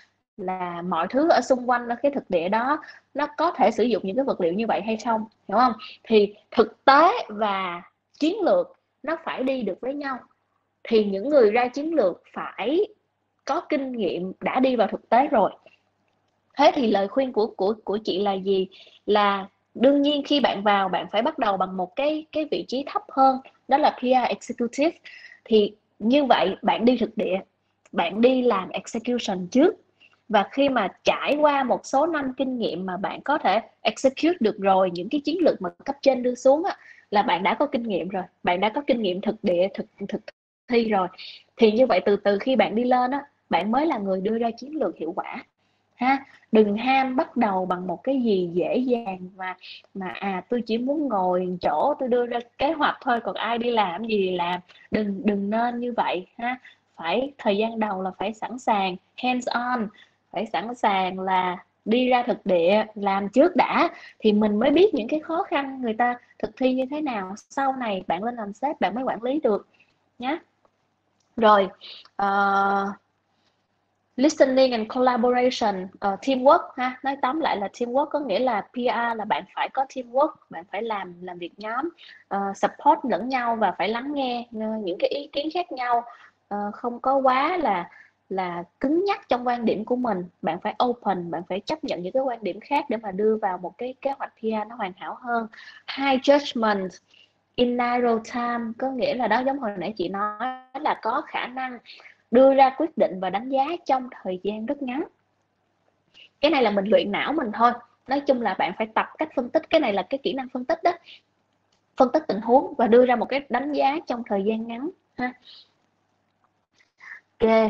là mọi thứ ở xung quanh cái thực địa đó nó có thể sử dụng những cái vật liệu như vậy hay không, hiểu không? Thì thực tế và chiến lược nó phải đi được với nhau. Thì những người ra chiến lược phải có kinh nghiệm, đã đi vào thực tế rồi. Thế thì lời khuyên của chị là gì? Là đương nhiên khi bạn vào, bạn phải bắt đầu bằng một cái vị trí thấp hơn, đó là PR Executive. Thì như vậy bạn đi thực địa, bạn đi làm execution trước, và khi mà trải qua một số năm kinh nghiệm mà bạn có thể execute được rồi những cái chiến lược mà cấp trên đưa xuống á, là bạn đã có kinh nghiệm rồi, bạn đã có kinh nghiệm thực địa, thực thi rồi. Thì như vậy từ từ khi bạn đi lên á, bạn mới là người đưa ra chiến lược hiệu quả ha. Đừng ham bắt đầu bằng một cái gì dễ dàng mà tôi chỉ muốn ngồi chỗ tôi đưa ra kế hoạch thôi, còn ai đi làm gì thì làm. Đừng nên như vậy ha. Phải thời gian đầu là phải sẵn sàng hands on, phải sẵn sàng là đi ra thực địa làm trước đã, thì mình mới biết những cái khó khăn người ta thực thi như thế nào, sau này bạn lên làm sếp bạn mới quản lý được nhé. Rồi listening and collaboration, teamwork ha, nói tóm lại là teamwork, có nghĩa là PR là bạn phải có teamwork, bạn phải làm việc nhóm, support lẫn nhau và phải lắng nghe những cái ý kiến khác nhau, không có quá là cứng nhắc trong quan điểm của mình, bạn phải open, bạn phải chấp nhận những cái quan điểm khác để mà đưa vào một cái kế hoạch PR nó hoàn hảo hơn. High judgment in narrow time, có nghĩa là đó, giống hồi nãy chị nói là có khả năng đưa ra quyết định và đánh giá trong thời gian rất ngắn. Cái này là mình luyện não mình thôi, nói chung là bạn phải tập cách phân tích, cái này là cái kỹ năng phân tích đó, phân tích tình huống và đưa ra một cái đánh giá trong thời gian ngắn ha. Ok,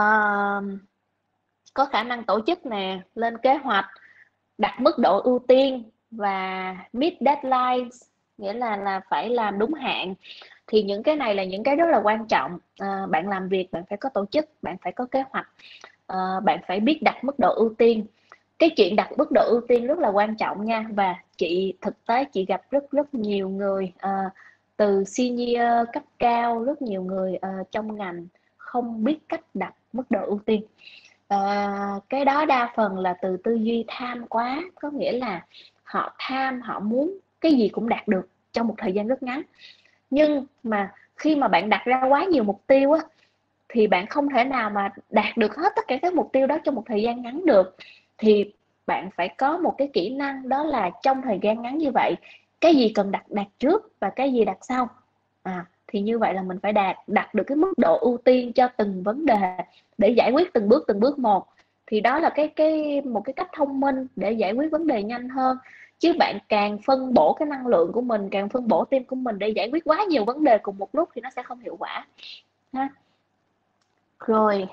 có khả năng tổ chức nè, lên kế hoạch, đặt mức độ ưu tiên và meet deadlines, nghĩa là phải làm đúng hạn. Thì những cái này là những cái rất là quan trọng. Bạn làm việc bạn phải có tổ chức, bạn phải có kế hoạch, bạn phải biết đặt mức độ ưu tiên. Cái chuyện đặt mức độ ưu tiên rất là quan trọng nha, và thực tế chị gặp rất nhiều người từ senior cấp cao, rất nhiều người trong ngành không biết cách đặt mức độ ưu tiên. Cái đó đa phần là từ tư duy tham quá, có nghĩa là họ tham, họ muốn cái gì cũng đạt được trong một thời gian rất ngắn. Nhưng mà khi mà bạn đặt ra quá nhiều mục tiêu á, thì bạn không thể nào mà đạt được hết tất cả các mục tiêu đó trong một thời gian ngắn được. Thì bạn phải có một cái kỹ năng, đó là trong thời gian ngắn như vậy, cái gì cần đặt trước và cái gì đặt sau. Thì như vậy là mình phải đặt được cái mức độ ưu tiên cho từng vấn đề để giải quyết từng bước một. Thì đó là một cái cách thông minh để giải quyết vấn đề nhanh hơn. Chứ bạn càng phân bổ cái năng lượng của mình, càng phân bổ tim của mình để giải quyết quá nhiều vấn đề cùng một lúc thì nó sẽ không hiệu quả ha. Rồi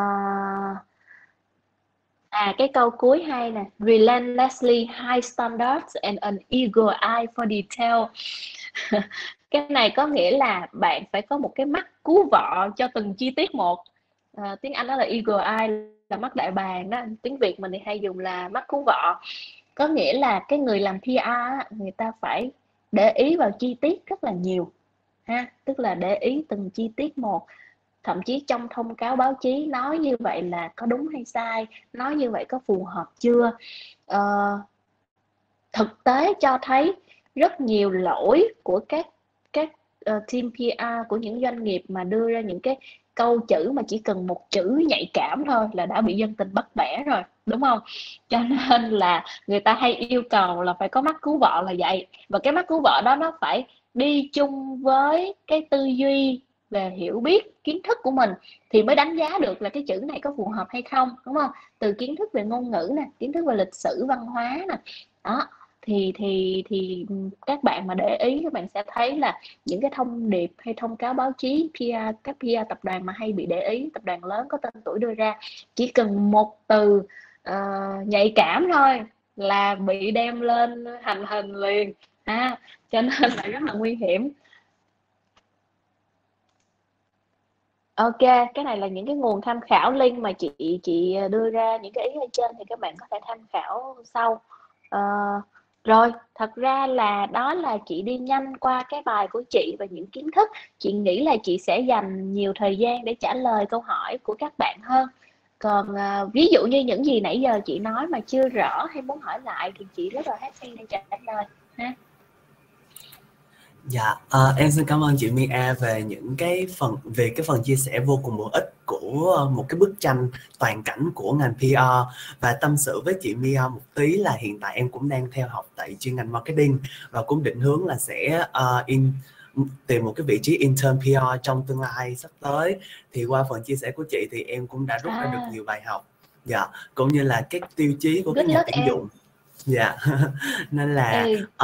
cái câu cuối hay nè, relentlessly high standards and an eagle eye for detail. Cái này có nghĩa là bạn phải có một cái mắt cú vọ cho từng chi tiết một. Tiếng Anh đó là eagle eye, là mắt đại bàng đó, tiếng Việt mình thì hay dùng là mắt cú vọ. Có nghĩa là cái người làm PR người ta phải để ý vào chi tiết rất là nhiều ha, tức là để ý từng chi tiết một. Thậm chí trong thông cáo báo chí nói như vậy là có đúng hay sai, nói như vậy có phù hợp chưa. Thực tế cho thấy rất nhiều lỗi của các team PR của những doanh nghiệp mà đưa ra những cái câu chữ mà chỉ cần một chữ nhạy cảm thôi là đã bị dân tình bắt bẻ rồi, đúng không? Cho nên là người ta hay yêu cầu là phải có mắt cứu vọ là vậy. Và cái mắt cứu vọ đó nó phải đi chung với cái tư duy về hiểu biết, kiến thức của mình, thì mới đánh giá được là cái chữ này có phù hợp hay không, đúng không? Từ kiến thức về ngôn ngữ nè, kiến thức về lịch sử văn hóa nè, đó. Thì các bạn mà để ý, các bạn sẽ thấy là những cái thông điệp hay thông cáo báo chí các PR tập đoàn mà hay bị để ý, tập đoàn lớn có tên tuổi đưa ra, chỉ cần một từ nhạy cảm thôi là bị đem lên hành hình liền cho nên là rất là nguy hiểm. Ok, cái này là những cái nguồn tham khảo, link mà chị đưa ra những cái ý ở trên thì các bạn có thể tham khảo sau. Rồi, thật ra là đó là chị đi nhanh qua cái bài của chị và những kiến thức. Chị nghĩ là chị sẽ dành nhiều thời gian để trả lời câu hỏi của các bạn hơn. Còn ví dụ như những gì nãy giờ chị nói mà chưa rõ hay muốn hỏi lại thì chị rất là happy để trả lời ha. Dạ, em xin cảm ơn chị Mia về cái phần chia sẻ vô cùng bổ ích của một cái bức tranh toàn cảnh của ngành PR. Và tâm sự với chị Mia một tí là hiện tại em cũng đang theo học tại chuyên ngành marketing và cũng định hướng là sẽ tìm một cái vị trí intern PR trong tương lai sắp tới. Thì qua phần chia sẻ của chị thì em cũng đã rút ra được nhiều bài học, dạ, cũng như là các tiêu chí của các nhà tuyển dụng. Dạ, nên là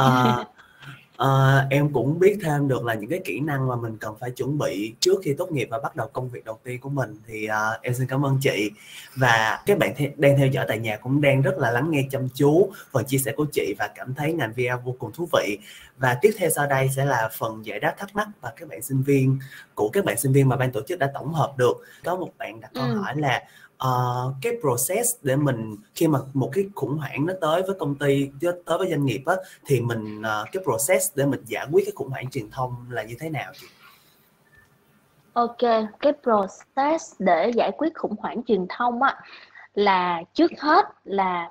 em cũng biết thêm được là những cái kỹ năng mà mình cần phải chuẩn bị trước khi tốt nghiệp và bắt đầu công việc đầu tiên của mình. Thì em xin cảm ơn chị, và các bạn đang theo dõi tại nhà cũng đang rất là lắng nghe chăm chú phần chia sẻ của chị và cảm thấy ngành VR vô cùng thú vị. Và tiếp theo sau đây sẽ là phần giải đáp thắc mắc và các bạn sinh viên mà ban tổ chức đã tổng hợp được. Có một bạn đặt câu hỏi là cái process để mình khi mà một cái khủng hoảng nó tới với công ty, tới với doanh nghiệp á, thì mình cái process để mình giải quyết cái khủng hoảng truyền thông là như thế nào chị? Ok, cái process để giải quyết khủng hoảng truyền thông á, là trước hết là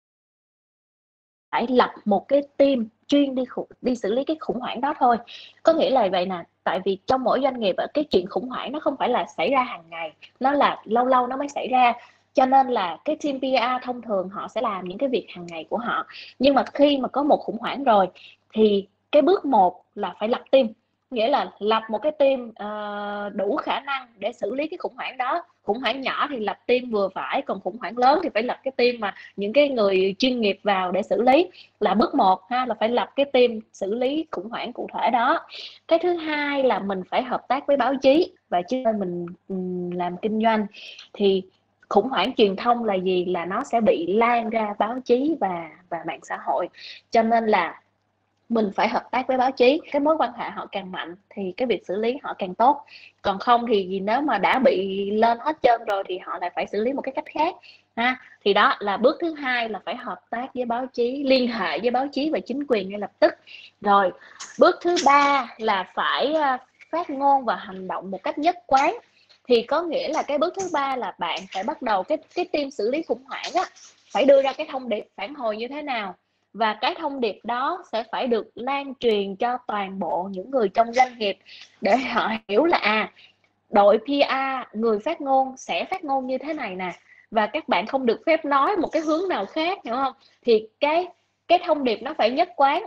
phải lập một cái team chuyên đi xử lý cái khủng hoảng đó thôi. Có nghĩa là vậy nè, tại vì trong mỗi doanh nghiệp cái chuyện khủng hoảng nó không phải là xảy ra hàng ngày, nó là lâu lâu nó mới xảy ra. Cho nên là cái team PR thông thường họ sẽ làm những cái việc hàng ngày của họ. Nhưng mà khi mà có một khủng hoảng rồi thì cái bước một là phải lập team, nghĩa là lập một cái team đủ khả năng để xử lý cái khủng hoảng đó. Khủng hoảng nhỏ thì lập team vừa phải, còn khủng hoảng lớn thì phải lập cái team mà những cái người chuyên nghiệp vào để xử lý. Là bước một ha, là phải lập cái team xử lý khủng hoảng cụ thể đó. Cái thứ hai là mình phải hợp tác với báo chí, và chứ mình làm kinh doanh thì khủng hoảng truyền thông là gì, là nó sẽ bị lan ra báo chí và mạng xã hội. Cho nên là mình phải hợp tác với báo chí, cái mối quan hệ họ càng mạnh thì cái việc xử lý họ càng tốt. Còn không thì nếu mà đã bị lên hết trơn rồi thì họ lại phải xử lý một cái cách khác ha. Thì đó là bước thứ hai, là phải hợp tác với báo chí, liên hệ với báo chí và chính quyền ngay lập tức. Rồi bước thứ ba là phải phát ngôn và hành động một cách nhất quán. Thì có nghĩa là cái bước thứ ba là bạn phải bắt đầu cái team xử lý khủng hoảng á, phải đưa ra cái thông điệp phản hồi như thế nào, và cái thông điệp đó sẽ phải được lan truyền cho toàn bộ những người trong doanh nghiệp để họ hiểu là đội PR, người phát ngôn sẽ phát ngôn như thế này nè, và các bạn không được phép nói một cái hướng nào khác, hiểu không? Thì cái thông điệp nó phải nhất quán.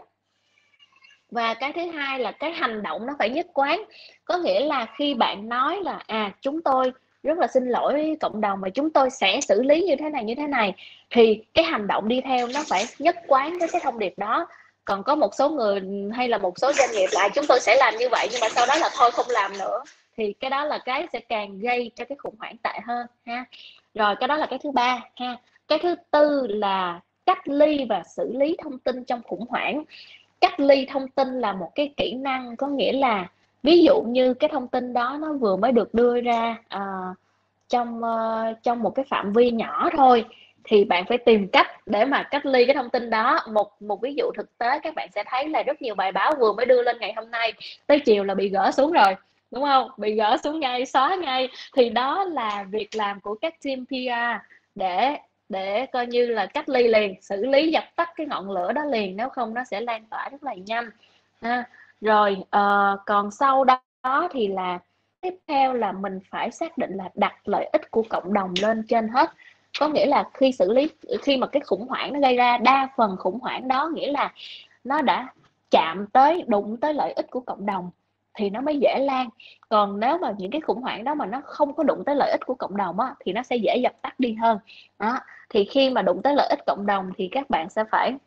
Và cái thứ hai là cái hành động nó phải nhất quán. Có nghĩa là khi bạn nói là chúng tôi rất là xin lỗi với cộng đồng và chúng tôi sẽ xử lý như thế này, thì cái hành động đi theo nó phải nhất quán với cái thông điệp đó. Còn có một số người hay là một số doanh nghiệp là chúng tôi sẽ làm như vậy nhưng mà sau đó là thôi không làm nữa, thì cái đó là cái sẽ càng gây cho cái khủng hoảng tệ hơn ha. Rồi cái đó là cái thứ ba ha. Cái thứ tư là cách ly và xử lý thông tin trong khủng hoảng. Cách ly thông tin là một cái kỹ năng, có nghĩa là ví dụ như cái thông tin đó nó vừa mới được đưa ra trong một cái phạm vi nhỏ thôi, thì bạn phải tìm cách để mà cách ly cái thông tin đó. Một ví dụ thực tế các bạn sẽ thấy là rất nhiều bài báo vừa mới đưa lên ngày hôm nay, tới chiều là bị gỡ xuống rồi, đúng không? Bị gỡ xuống ngay, xóa ngay. Thì đó là việc làm của các team PR để coi như là cách ly liền, xử lý dập tắt cái ngọn lửa đó liền, nếu không nó sẽ lan tỏa rất là nhanh ha. Rồi còn sau đó thì là tiếp theo là mình phải xác định là đặt lợi ích của cộng đồng lên trên hết. Có nghĩa là khi mà cái khủng hoảng nó gây ra, đa phần khủng hoảng đó nghĩa là nó đã đụng tới lợi ích của cộng đồng thì nó mới dễ lan. Còn nếu mà những cái khủng hoảng đó mà nó không có đụng tới lợi ích của cộng đồng á, thì nó sẽ dễ dập tắt đi hơn đó. Thì khi mà đụng tới lợi ích cộng đồng thì các bạn sẽ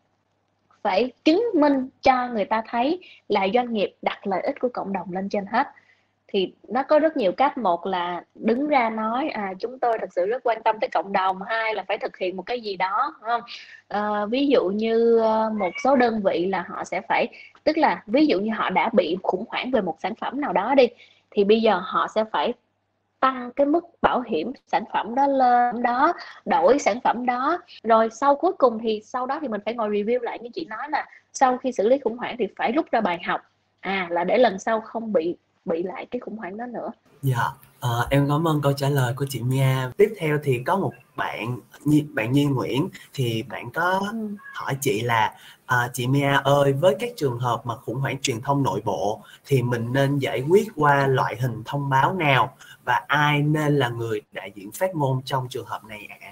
phải chứng minh cho người ta thấy là doanh nghiệp đặt lợi ích của cộng đồng lên trên hết. Thì nó có rất nhiều cách. Một là đứng ra nói chúng tôi thật sự rất quan tâm tới cộng đồng. Hai là phải thực hiện một cái gì đó, không? Ví dụ như một số đơn vị là họ sẽ phải, tức là ví dụ như họ đã bị khủng hoảng về một sản phẩm nào đó đi, thì bây giờ họ sẽ phải tăng cái mức bảo hiểm sản phẩm đó lên đó, đổi sản phẩm đó. Rồi cuối cùng thì sau đó thì mình phải ngồi review lại, như chị nói là sau khi xử lý khủng hoảng thì phải rút ra bài học là để lần sau không bị lại cái khủng hoảng đó nữa. Dạ, em cảm ơn câu trả lời của chị Mia. Tiếp theo thì có một bạn Nhi Nguyễn, thì bạn có hỏi chị là chị Mia ơi, với các trường hợp mà khủng hoảng truyền thông nội bộ thì mình nên giải quyết qua loại hình thông báo nào, và ai nên là người đại diện phát ngôn trong trường hợp này ạ?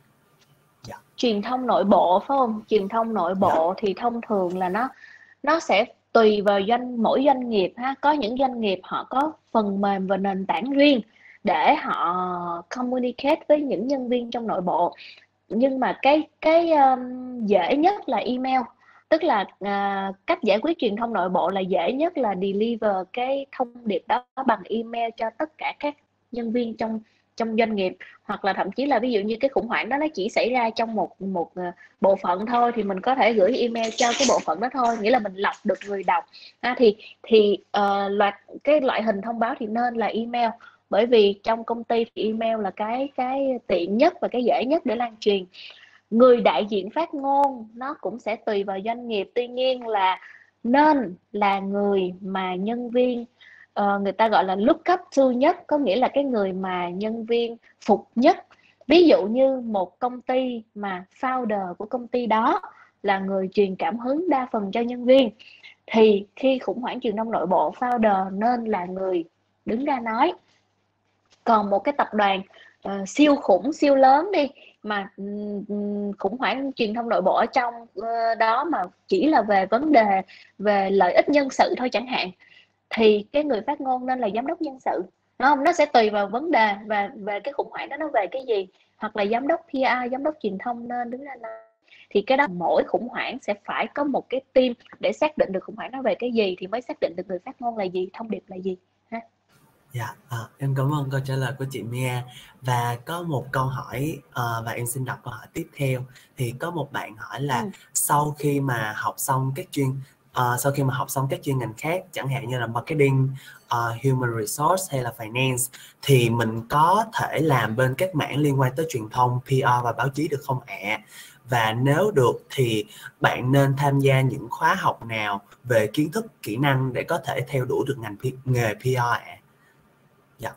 Dạ. Truyền thông nội bộ phải không? Truyền thông nội bộ thì thông thường là nó sẽ tùy vào mỗi doanh nghiệp ha. Có những doanh nghiệp họ có phần mềm và nền tảng riêng để họ communicate với những nhân viên trong nội bộ. Nhưng mà cái dễ nhất là email. Tức là cách giải quyết truyền thông nội bộ là dễ nhất là deliver cái thông điệp đó bằng email cho tất cả các nhân viên trong doanh nghiệp. Hoặc là thậm chí là ví dụ như cái khủng hoảng đó nó chỉ xảy ra trong một bộ phận thôi, thì mình có thể gửi email cho cái bộ phận đó thôi, nghĩa là mình lọc được người đọc. Thì loại hình thông báo thì nên là email. bởi vì trong công ty thì email là cái tiện nhất và cái dễ nhất để lan truyền. Người đại diện phát ngôn nó cũng sẽ tùy vào doanh nghiệp, tuy nhiên là nên là người mà nhân viên người ta gọi là look up to nhất, có nghĩa là cái người mà nhân viên phục nhất. Ví dụ như một công ty mà founder của công ty đó là người truyền cảm hứng đa phần cho nhân viên, thì khi khủng hoảng truyền thông nội bộ, founder nên là người đứng ra nói. Còn một cái tập đoàn siêu khủng, siêu lớn đi, mà khủng hoảng truyền thông nội bộ ở trong đó mà chỉ là về vấn đề về lợi ích nhân sự thôi chẳng hạn, thì cái người phát ngôn nên là giám đốc nhân sự, đúng không? Nó sẽ tùy vào vấn đề và về cái khủng hoảng đó nó về cái gì, hoặc là giám đốc PR, giám đốc truyền thông nên đứng ra nói. Thì cái đó mỗi khủng hoảng sẽ phải có một cái team để xác định được khủng hoảng nó về cái gì, thì mới xác định được người phát ngôn là gì, thông điệp là gì ha. Dạ, em cảm ơn câu trả lời của chị Mia. Và có một câu hỏi và em xin đọc câu hỏi tiếp theo. Thì có một bạn hỏi là sau khi mà học xong các chuyên ngành khác, chẳng hạn như là marketing, human resource hay là finance, thì mình có thể làm bên các mảng liên quan tới truyền thông, PR và báo chí được không ạ? Và nếu được thì bạn nên tham gia những khóa học nào về kiến thức, kỹ năng để có thể theo đuổi được nghề PR ạ? Dạ.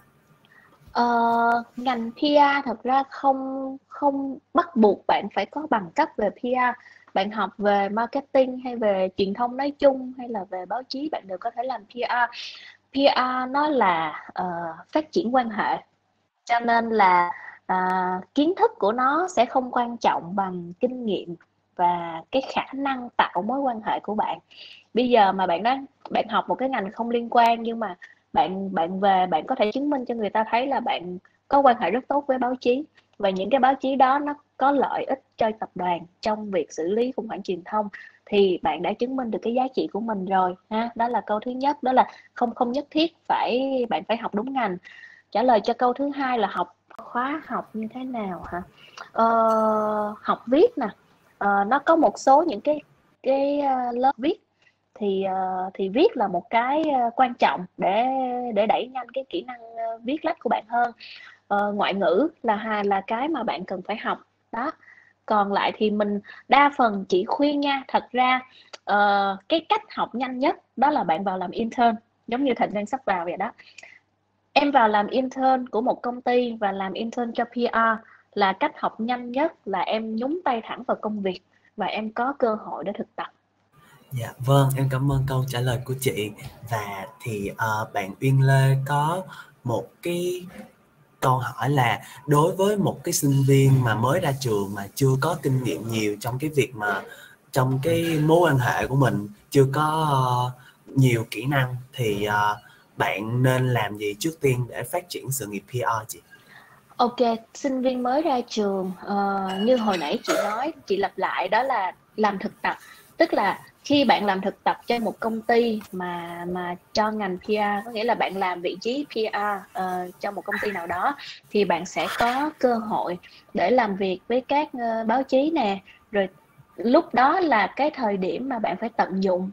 Ngành PR thật ra không bắt buộc bạn phải có bằng cấp về PR. Bạn học về marketing hay về truyền thông nói chung hay là về báo chí, bạn đều có thể làm PR. PR nó là phát triển quan hệ, cho nên là kiến thức của nó sẽ không quan trọng bằng kinh nghiệm và cái khả năng tạo mối quan hệ của bạn. Bây giờ mà bạn học một cái ngành không liên quan, nhưng mà bạn về bạn có thể chứng minh cho người ta thấy là bạn có quan hệ rất tốt với báo chí, và những cái báo chí đó nó có lợi ích cho tập đoàn trong việc xử lý khủng hoảng truyền thông, thì bạn đã chứng minh được cái giá trị của mình rồi ha. Đó là câu thứ nhất, đó là không nhất thiết bạn phải học đúng ngành. Trả lời cho câu thứ hai là khóa học như thế nào hả? Học viết nè, nó có một số những cái lớp viết, thì viết là một cái quan trọng để đẩy nhanh cái kỹ năng viết lách của bạn hơn. Ngoại ngữ là cái mà bạn cần phải học đó. Còn lại thì mình đa phần chỉ khuyên nha, thật ra cái cách học nhanh nhất đó là bạn vào làm intern, giống như Thịnh đang sắp vào vậy đó. Em vào làm intern của một công ty và làm intern cho PR là cách học nhanh nhất, là em nhúng tay thẳng vào công việc và em có cơ hội để thực tập. Dạ vâng, em cảm ơn câu trả lời của chị. Và thì bạn Uyên Lê có một cái câu hỏi là đối với một cái sinh viên mà mới ra trường mà chưa có kinh nghiệm nhiều trong cái việc mà trong cái mối quan hệ của mình, chưa có nhiều kỹ năng, thì bạn nên làm gì trước tiên để phát triển sự nghiệp PR chị? Ok, sinh viên mới ra trường, như hồi nãy chị nói, chị lặp lại, đó là làm thực tập. Tức là khi bạn làm thực tập cho một công ty mà cho ngành PR, có nghĩa là bạn làm vị trí PR cho một công ty nào đó, thì bạn sẽ có cơ hội để làm việc với các báo chí nè. Rồi lúc đó là cái thời điểm mà bạn phải tận dụng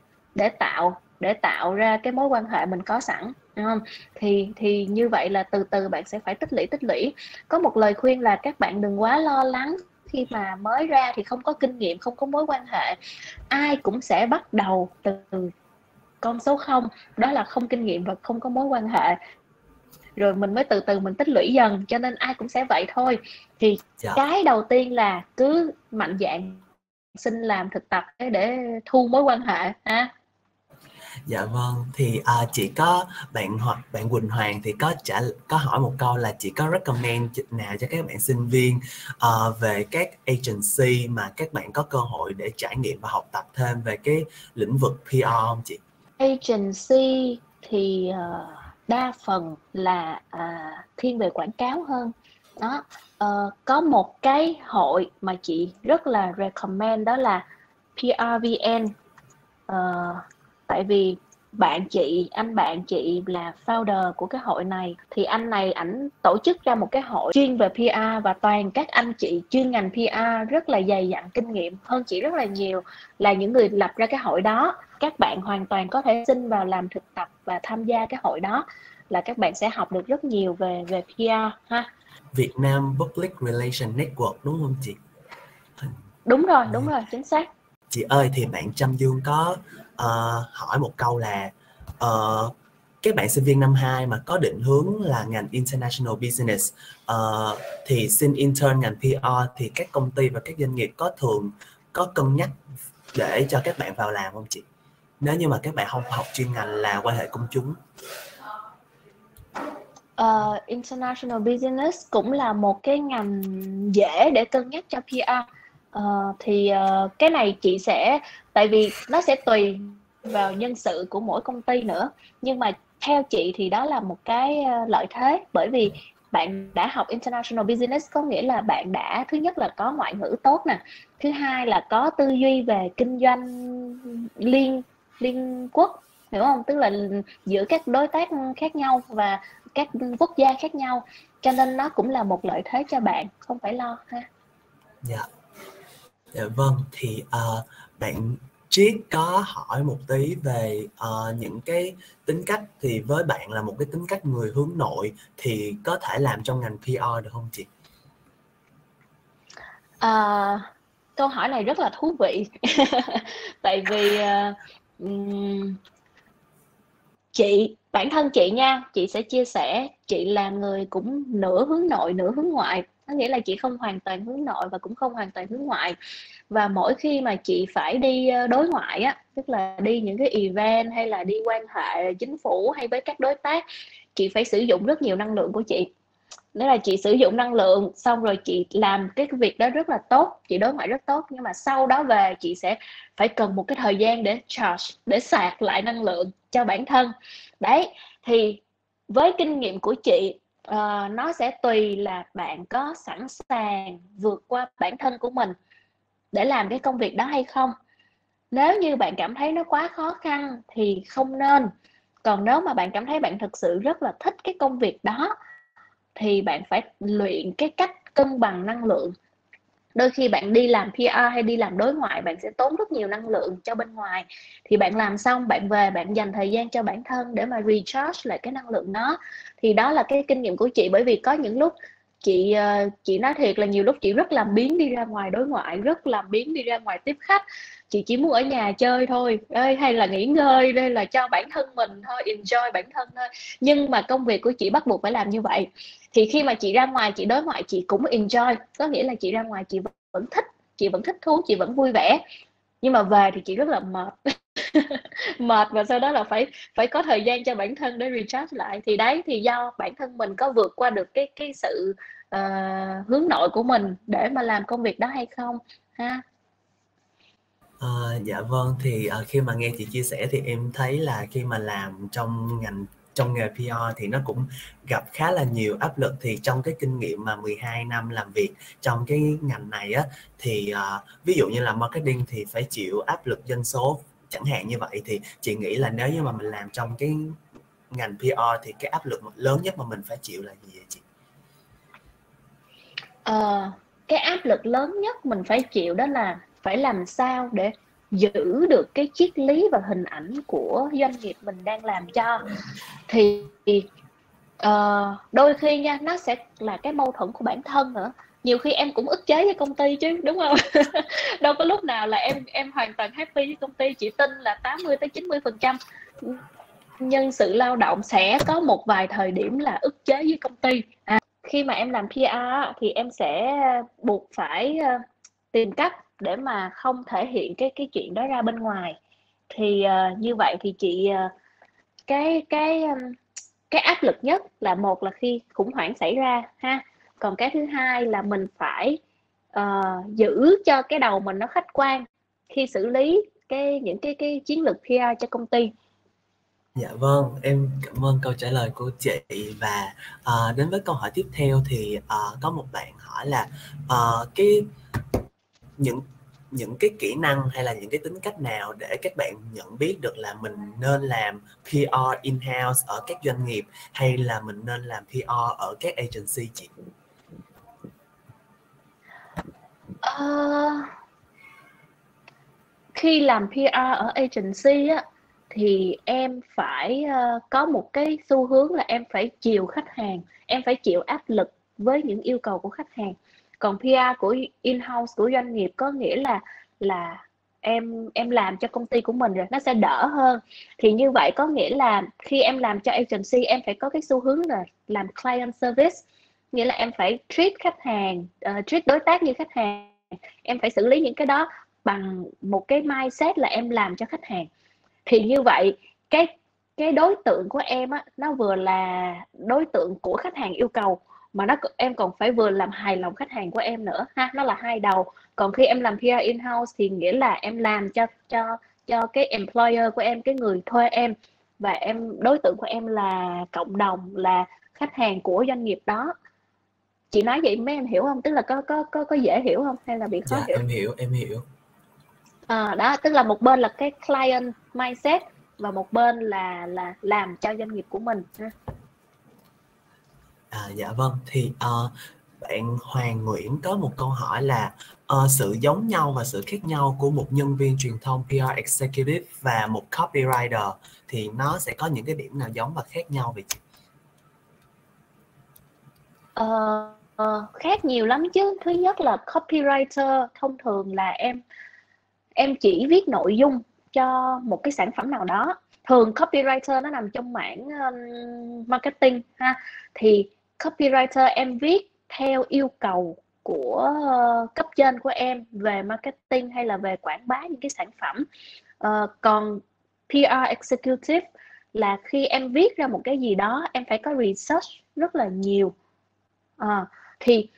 để tạo ra cái mối quan hệ mình có sẵn, đúng không? Thì như vậy là từ từ bạn sẽ phải tích lũy. Có một lời khuyên là các bạn đừng quá lo lắng khi mà mới ra thì không có kinh nghiệm, không có mối quan hệ. Ai cũng sẽ bắt đầu từ con số 0, đó là không kinh nghiệm và không có mối quan hệ, rồi mình mới từ từ mình tích lũy dần, cho nên ai cũng sẽ vậy thôi. Thì cái đầu tiên là cứ mạnh dạn xin làm thực tập để thu mối quan hệ ha. Dạ vâng, thì chị có bạn Quỳnh Hoàng thì có hỏi một câu là chị có recommend nào cho các bạn sinh viên về các agency mà các bạn có cơ hội để trải nghiệm và học tập thêm về cái lĩnh vực PR không chị? Agency thì đa phần là thiên về quảng cáo hơn đó. Có một cái hội mà chị rất là recommend, đó là PRVN. Tại vì anh bạn chị là founder của cái hội này, thì anh này ảnh tổ chức ra một cái hội chuyên về PR, và toàn các anh chị chuyên ngành PR rất là dày dặn kinh nghiệm hơn chị rất là nhiều, là những người lập ra cái hội đó. Các bạn hoàn toàn có thể xin vào làm thực tập và tham gia cái hội đó. là các bạn sẽ học được rất nhiều về PR ha. Việt Nam Public Relation Network đúng không chị? Đúng rồi, chính xác. Chị ơi, thì bạn Trâm Dương có hỏi một câu là các bạn sinh viên năm 2 mà có định hướng là ngành International Business thì xin intern ngành PR thì các công ty và các doanh nghiệp có cân nhắc để cho các bạn vào làm không chị? Nếu như mà các bạn không học chuyên ngành là quan hệ công chúng. International Business cũng là một cái ngành dễ để cân nhắc cho PR. Cái này chị sẽ, tại vì nó sẽ tùy vào nhân sự của mỗi công ty nữa, nhưng mà theo chị thì đó là một cái lợi thế, bởi vì bạn đã học International Business có nghĩa là bạn đã, thứ nhất là có ngoại ngữ tốt nè, thứ hai là có tư duy về kinh doanh liên liên quốc, hiểu không, tức là giữa các đối tác khác nhau và các quốc gia khác nhau, cho nên nó cũng là một lợi thế cho bạn, không phải lo ha. Dạ. Dạ vâng, thì bạn Triết có hỏi một tí về những cái tính cách, thì với bạn là một cái tính cách người hướng nội thì có thể làm trong ngành PR được không chị? Câu hỏi này rất là thú vị. Tại vì bản thân chị nha, chị sẽ chia sẻ chị là người cũng nửa hướng nội nửa hướng ngoại, có nghĩa là chị không hoàn toàn hướng nội và cũng không hoàn toàn hướng ngoại. Và mỗi khi mà chị phải đi đối ngoại á, tức là đi những cái event hay là đi quan hệ chính phủ hay với các đối tác, chị phải sử dụng rất nhiều năng lượng của chị. Đó là chị sử dụng năng lượng xong rồi chị làm cái việc đó rất là tốt, chị đối ngoại rất tốt, nhưng mà sau đó về chị sẽ phải cần một cái thời gian để charge, để sạc lại năng lượng cho bản thân. Đấy, thì với kinh nghiệm của chị, nó sẽ tùy là bạn có sẵn sàng vượt qua bản thân của mình để làm cái công việc đó hay không. Nếu như bạn cảm thấy nó quá khó khăn thì không nên. Còn nếu mà bạn cảm thấy bạn thực sự rất là thích cái công việc đó thì bạn phải luyện cái cách cân bằng năng lượng. Đôi khi bạn đi làm PR hay đi làm đối ngoại, bạn sẽ tốn rất nhiều năng lượng cho bên ngoài, thì bạn làm xong bạn về, bạn dành thời gian cho bản thân để mà recharge lại cái năng lượng đó. Thì đó là cái kinh nghiệm của chị, bởi vì có những lúc chị nói thiệt là nhiều lúc chị rất làm biếng đi ra ngoài đối ngoại, rất làm biếng đi ra ngoài tiếp khách, chị chỉ muốn ở nhà chơi thôi hay là nghỉ ngơi, đây là cho bản thân mình thôi, enjoy bản thân thôi, nhưng mà công việc của chị bắt buộc phải làm như vậy. Thì khi mà chị ra ngoài chị đối ngoại chị cũng enjoy, có nghĩa là chị ra ngoài chị vẫn thích, chị vẫn thích thú, chị vẫn vui vẻ, nhưng mà về thì chị rất là mệt. Mệt, và sau đó là phải phải có thời gian cho bản thân để recharge lại. Thì đấy, thì do bản thân mình có vượt qua được cái sự hướng nội của mình để mà làm công việc đó hay không ha. Dạ vâng, thì khi mà nghe chị chia sẻ thì em thấy là khi mà làm trong nghề PR thì nó cũng gặp khá là nhiều áp lực. Thì trong cái kinh nghiệm mà 12 năm làm việc trong cái ngành này á, thì ví dụ như là marketing thì phải chịu áp lực doanh số chẳng hạn như vậy, thì chị nghĩ là nếu như mà mình làm trong cái ngành PR thì cái áp lực lớn nhất mà mình phải chịu là gì vậy chị? Ờ, cái áp lực lớn nhất mình phải chịu đó là phải làm sao để giữ được cái triết lý và hình ảnh của doanh nghiệp mình đang làm cho. Thì đôi khi nha, nó sẽ là cái mâu thuẫn của bản thân nữa. Nhiều khi em cũng ức chế với công ty chứ, đúng không? Đâu có lúc nào là em hoàn toàn happy với công ty. Chị tin là 80-90% nhân sự lao động sẽ có một vài thời điểm là ức chế với công ty. Khi mà em làm PR thì em sẽ buộc phải tìm cách để mà không thể hiện cái chuyện đó ra bên ngoài. Thì như vậy thì chị cái cái cái áp lực nhất là, một là khi khủng hoảng xảy ra ha, còn cái thứ hai là mình phải giữ cho cái đầu mình nó khách quan khi xử lý những cái chiến lược PR cho công ty. Dạ vâng, em cảm ơn câu trả lời của chị. Và đến với câu hỏi tiếp theo thì có một bạn hỏi là cái những cái kỹ năng hay là những cái tính cách nào để các bạn nhận biết được là mình nên làm PR in-house ở các doanh nghiệp hay là mình nên làm PR ở các agency chị? Ờ, Khi làm PR ở agency á, thì em phải có một cái xu hướng là em phải chiều khách hàng, em phải chịu áp lực với những yêu cầu của khách hàng. Còn PR của in-house của doanh nghiệp có nghĩa là em làm cho công ty của mình rồi, nó sẽ đỡ hơn. Thì như vậy có nghĩa là khi em làm cho agency, em phải có cái xu hướng là làm client service, nghĩa là em phải treat khách hàng, treat đối tác như khách hàng. Em phải xử lý những cái đó bằng một cái mindset là em làm cho khách hàng. Thì như vậy cái đối tượng của em á, nó vừa là đối tượng của khách hàng yêu cầu, mà em còn phải vừa làm hài lòng khách hàng của em nữa ha, nó là hai đầu. Còn khi em làm PR in-house thì nghĩa là em làm cho cái employer của em, cái người thuê em, và đối tượng của em là cộng đồng, là khách hàng của doanh nghiệp đó. Chị nói vậy mấy em hiểu không? Tức là có dễ hiểu không hay là bị khó Dạ hiểu? em hiểu. Đó, tức là một bên là cái client mindset và một bên là làm cho doanh nghiệp của mình ha. Dạ vâng, thì bạn Hoàng Nguyễn có một câu hỏi là sự giống nhau và sự khác nhau của một nhân viên truyền thông PR executive và một copywriter thì nó sẽ có những cái điểm nào giống và khác nhau vậy chị? Khác nhiều lắm chứ. Thứ nhất là copywriter thông thường là em chỉ viết nội dung cho một cái sản phẩm nào đó. Thường copywriter nó nằm trong mảng marketing ha. Thì copywriter em viết theo yêu cầu của cấp trên của em về marketing hay là về quảng bá những cái sản phẩm. Còn PR executive là khi em viết ra một cái gì đó, em phải có research rất là nhiều. Thì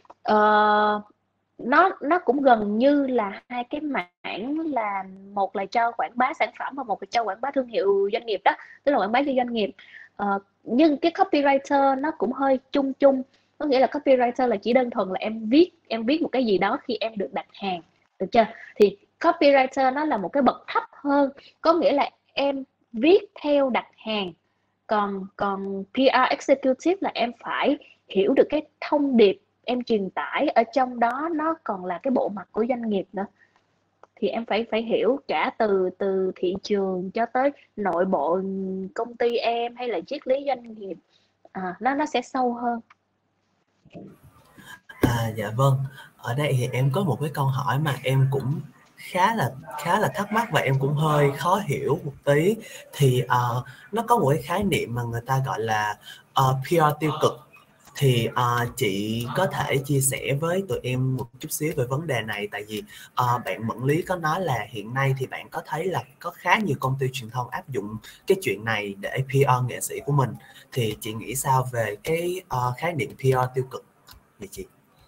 nó cũng gần như là hai cái mảng, là một là cho quảng bá sản phẩm và một là cho quảng bá thương hiệu doanh nghiệp đó, tức là quảng bá cho doanh nghiệp. Nhưng cái copywriter nó cũng hơi chung chung, có nghĩa là copywriter là chỉ đơn thuần là em viết một cái gì đó khi em được đặt hàng, được chưa? Thì copywriter nó là một cái bậc thấp hơn, có nghĩa là em viết theo đặt hàng. Còn PR executive là em phải hiểu được cái thông điệp em truyền tải ở trong đó, nó còn là cái bộ mặt của doanh nghiệp nữa. Thì em phải hiểu cả từ thị trường cho tới nội bộ công ty em, hay là triết lý doanh nghiệp. Nó sẽ sâu hơn. Dạ vâng, ở đây thì em có một cái câu hỏi mà em cũng khá là thắc mắc và em cũng hơi khó hiểu một tí. Thì nó có một cái khái niệm mà người ta gọi là PR tiêu cực. Thì chị có thể chia sẻ với tụi em một chút xíu về vấn đề này, tại vì bạn Mẫn Lý có nói là hiện nay thì bạn có thấy là có khá nhiều công ty truyền thông áp dụng cái chuyện này để PR nghệ sĩ của mình. Thì chị nghĩ sao về cái khái niệm PR tiêu cực vậy chị?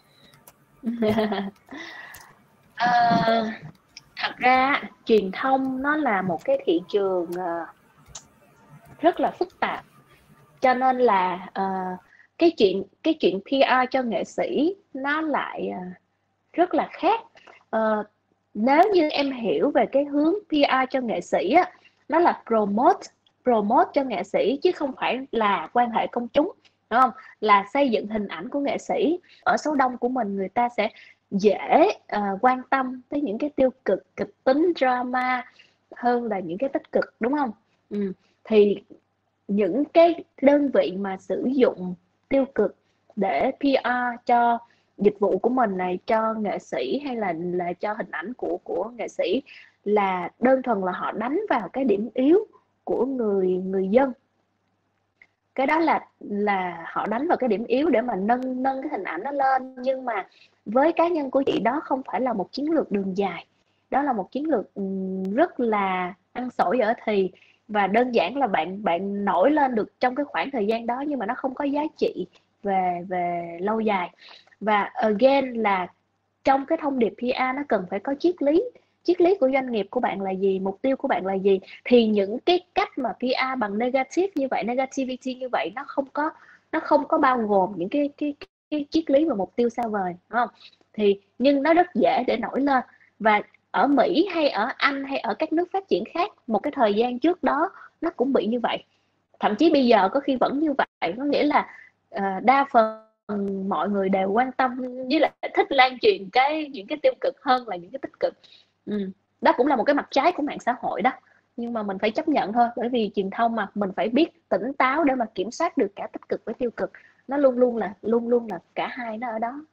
Thật ra truyền thông nó là một cái thị trường rất là phức tạp, cho nên là cái chuyện PR cho nghệ sĩ nó lại rất là khác. Nếu như em hiểu về cái hướng PR cho nghệ sĩ á, nó là promote cho nghệ sĩ chứ không phải là quan hệ công chúng, đúng không? Là xây dựng hình ảnh của nghệ sĩ. Ở số đông của mình, người ta sẽ dễ quan tâm tới những cái tiêu cực, kịch tính, drama hơn là những cái tích cực, đúng không? Thì những cái đơn vị mà sử dụng tiêu cực để PR cho dịch vụ của mình này, cho nghệ sĩ hay là cho hình ảnh của nghệ sĩ, là đơn thuần là họ đánh vào cái điểm yếu của người dân. Cái đó là họ đánh vào cái điểm yếu để mà nâng cái hình ảnh nó lên. Nhưng mà với cá nhân của chị, đó không phải là một chiến lược đường dài, đó là một chiến lược rất là ăn xổi ở thì, và đơn giản là bạn nổi lên được trong cái khoảng thời gian đó, nhưng mà nó không có giá trị về lâu dài. Và again là trong cái thông điệp PR nó cần phải có triết lý của doanh nghiệp của bạn là gì, mục tiêu của bạn là gì. Thì những cái cách mà PR bằng negative như vậy, negativity như vậy, nó không có bao gồm những cái triết lý và mục tiêu xa vời, đúng không? Thì nhưng nó rất dễ để nổi lên. Và ở Mỹ hay ở Anh hay ở các nước phát triển khác, một cái thời gian trước đó nó cũng bị như vậy, thậm chí bây giờ có khi vẫn như vậy. Có nghĩa là đa phần mọi người đều quan tâm với lại thích lan truyền những cái tiêu cực hơn là những cái tích cực. Đó cũng là một cái mặt trái của mạng xã hội đó. nhưng mà mình phải chấp nhận thôi, bởi vì truyền thông mà, mình phải biết tỉnh táo để mà kiểm soát được cả tích cực với tiêu cực, nó luôn luôn là cả hai nó ở đó.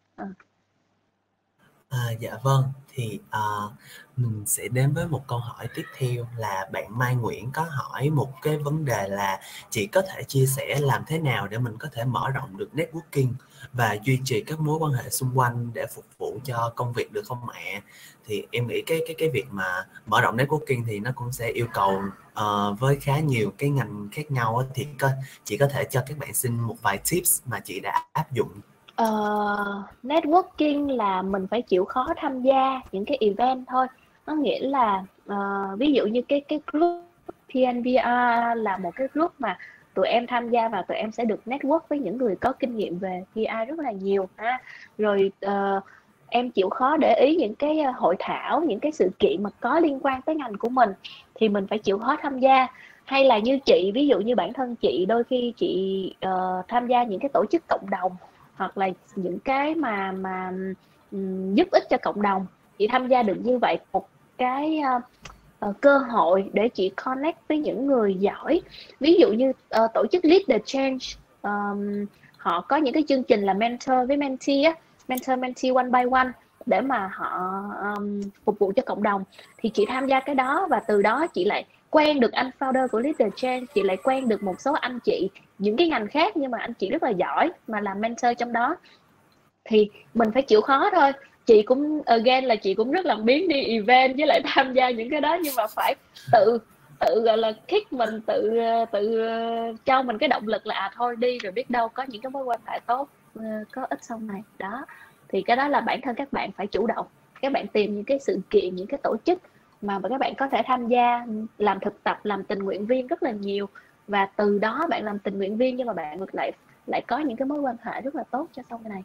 Dạ vâng, thì mình sẽ đến với một câu hỏi tiếp theo là bạn Mai Nguyễn có hỏi một cái vấn đề là chị có thể chia sẻ làm thế nào để mình có thể mở rộng được networking và duy trì các mối quan hệ xung quanh để phục vụ cho công việc được không ạ? Thì em nghĩ cái việc mà mở rộng networking thì nó cũng sẽ yêu cầu với khá nhiều cái ngành khác nhau thì chị có thể cho các bạn xin một vài tips mà chị đã áp dụng. Networking là mình phải chịu khó tham gia những cái event thôi. Có nghĩa là ví dụ như cái group PNVR là một cái group mà tụi em tham gia và tụi em sẽ được network với những người có kinh nghiệm về PR rất là nhiều ha. Rồi em chịu khó để ý những cái hội thảo, những cái sự kiện mà có liên quan tới ngành của mình thì mình phải chịu khó tham gia. Hay là như chị, ví dụ như bản thân chị, đôi khi chị tham gia những cái tổ chức cộng đồng, hoặc là những cái mà giúp ích cho cộng đồng. Chị tham gia được như vậy, một cái cơ hội để chị connect với những người giỏi. Ví dụ như tổ chức Lead the Change, họ có những cái chương trình là mentor với mentee á, mentor mentee one by one, để mà họ phục vụ cho cộng đồng. Thì chị tham gia cái đó, và từ đó chị lại quen được anh founder của Lead the Change, chị lại quen được một số anh chị những cái ngành khác nhưng mà anh chị rất là giỏi mà làm mentor trong đó. Thì mình phải chịu khó thôi. Chị cũng again là chị cũng rất là biến đi event với lại tham gia những cái đó, nhưng mà phải tự tự gọi là kick mình, tự tự cho mình cái động lực là thôi đi, rồi biết đâu có những cái mối quan hệ tốt có ích sau này đó. Thì cái đó là bản thân các bạn phải chủ động, các bạn tìm những cái sự kiện, những cái tổ chức mà các bạn có thể tham gia, làm thực tập, làm tình nguyện viên rất là nhiều, và từ đó bạn làm tình nguyện viên nhưng mà bạn ngược lại có những cái mối quan hệ rất là tốt cho sau này.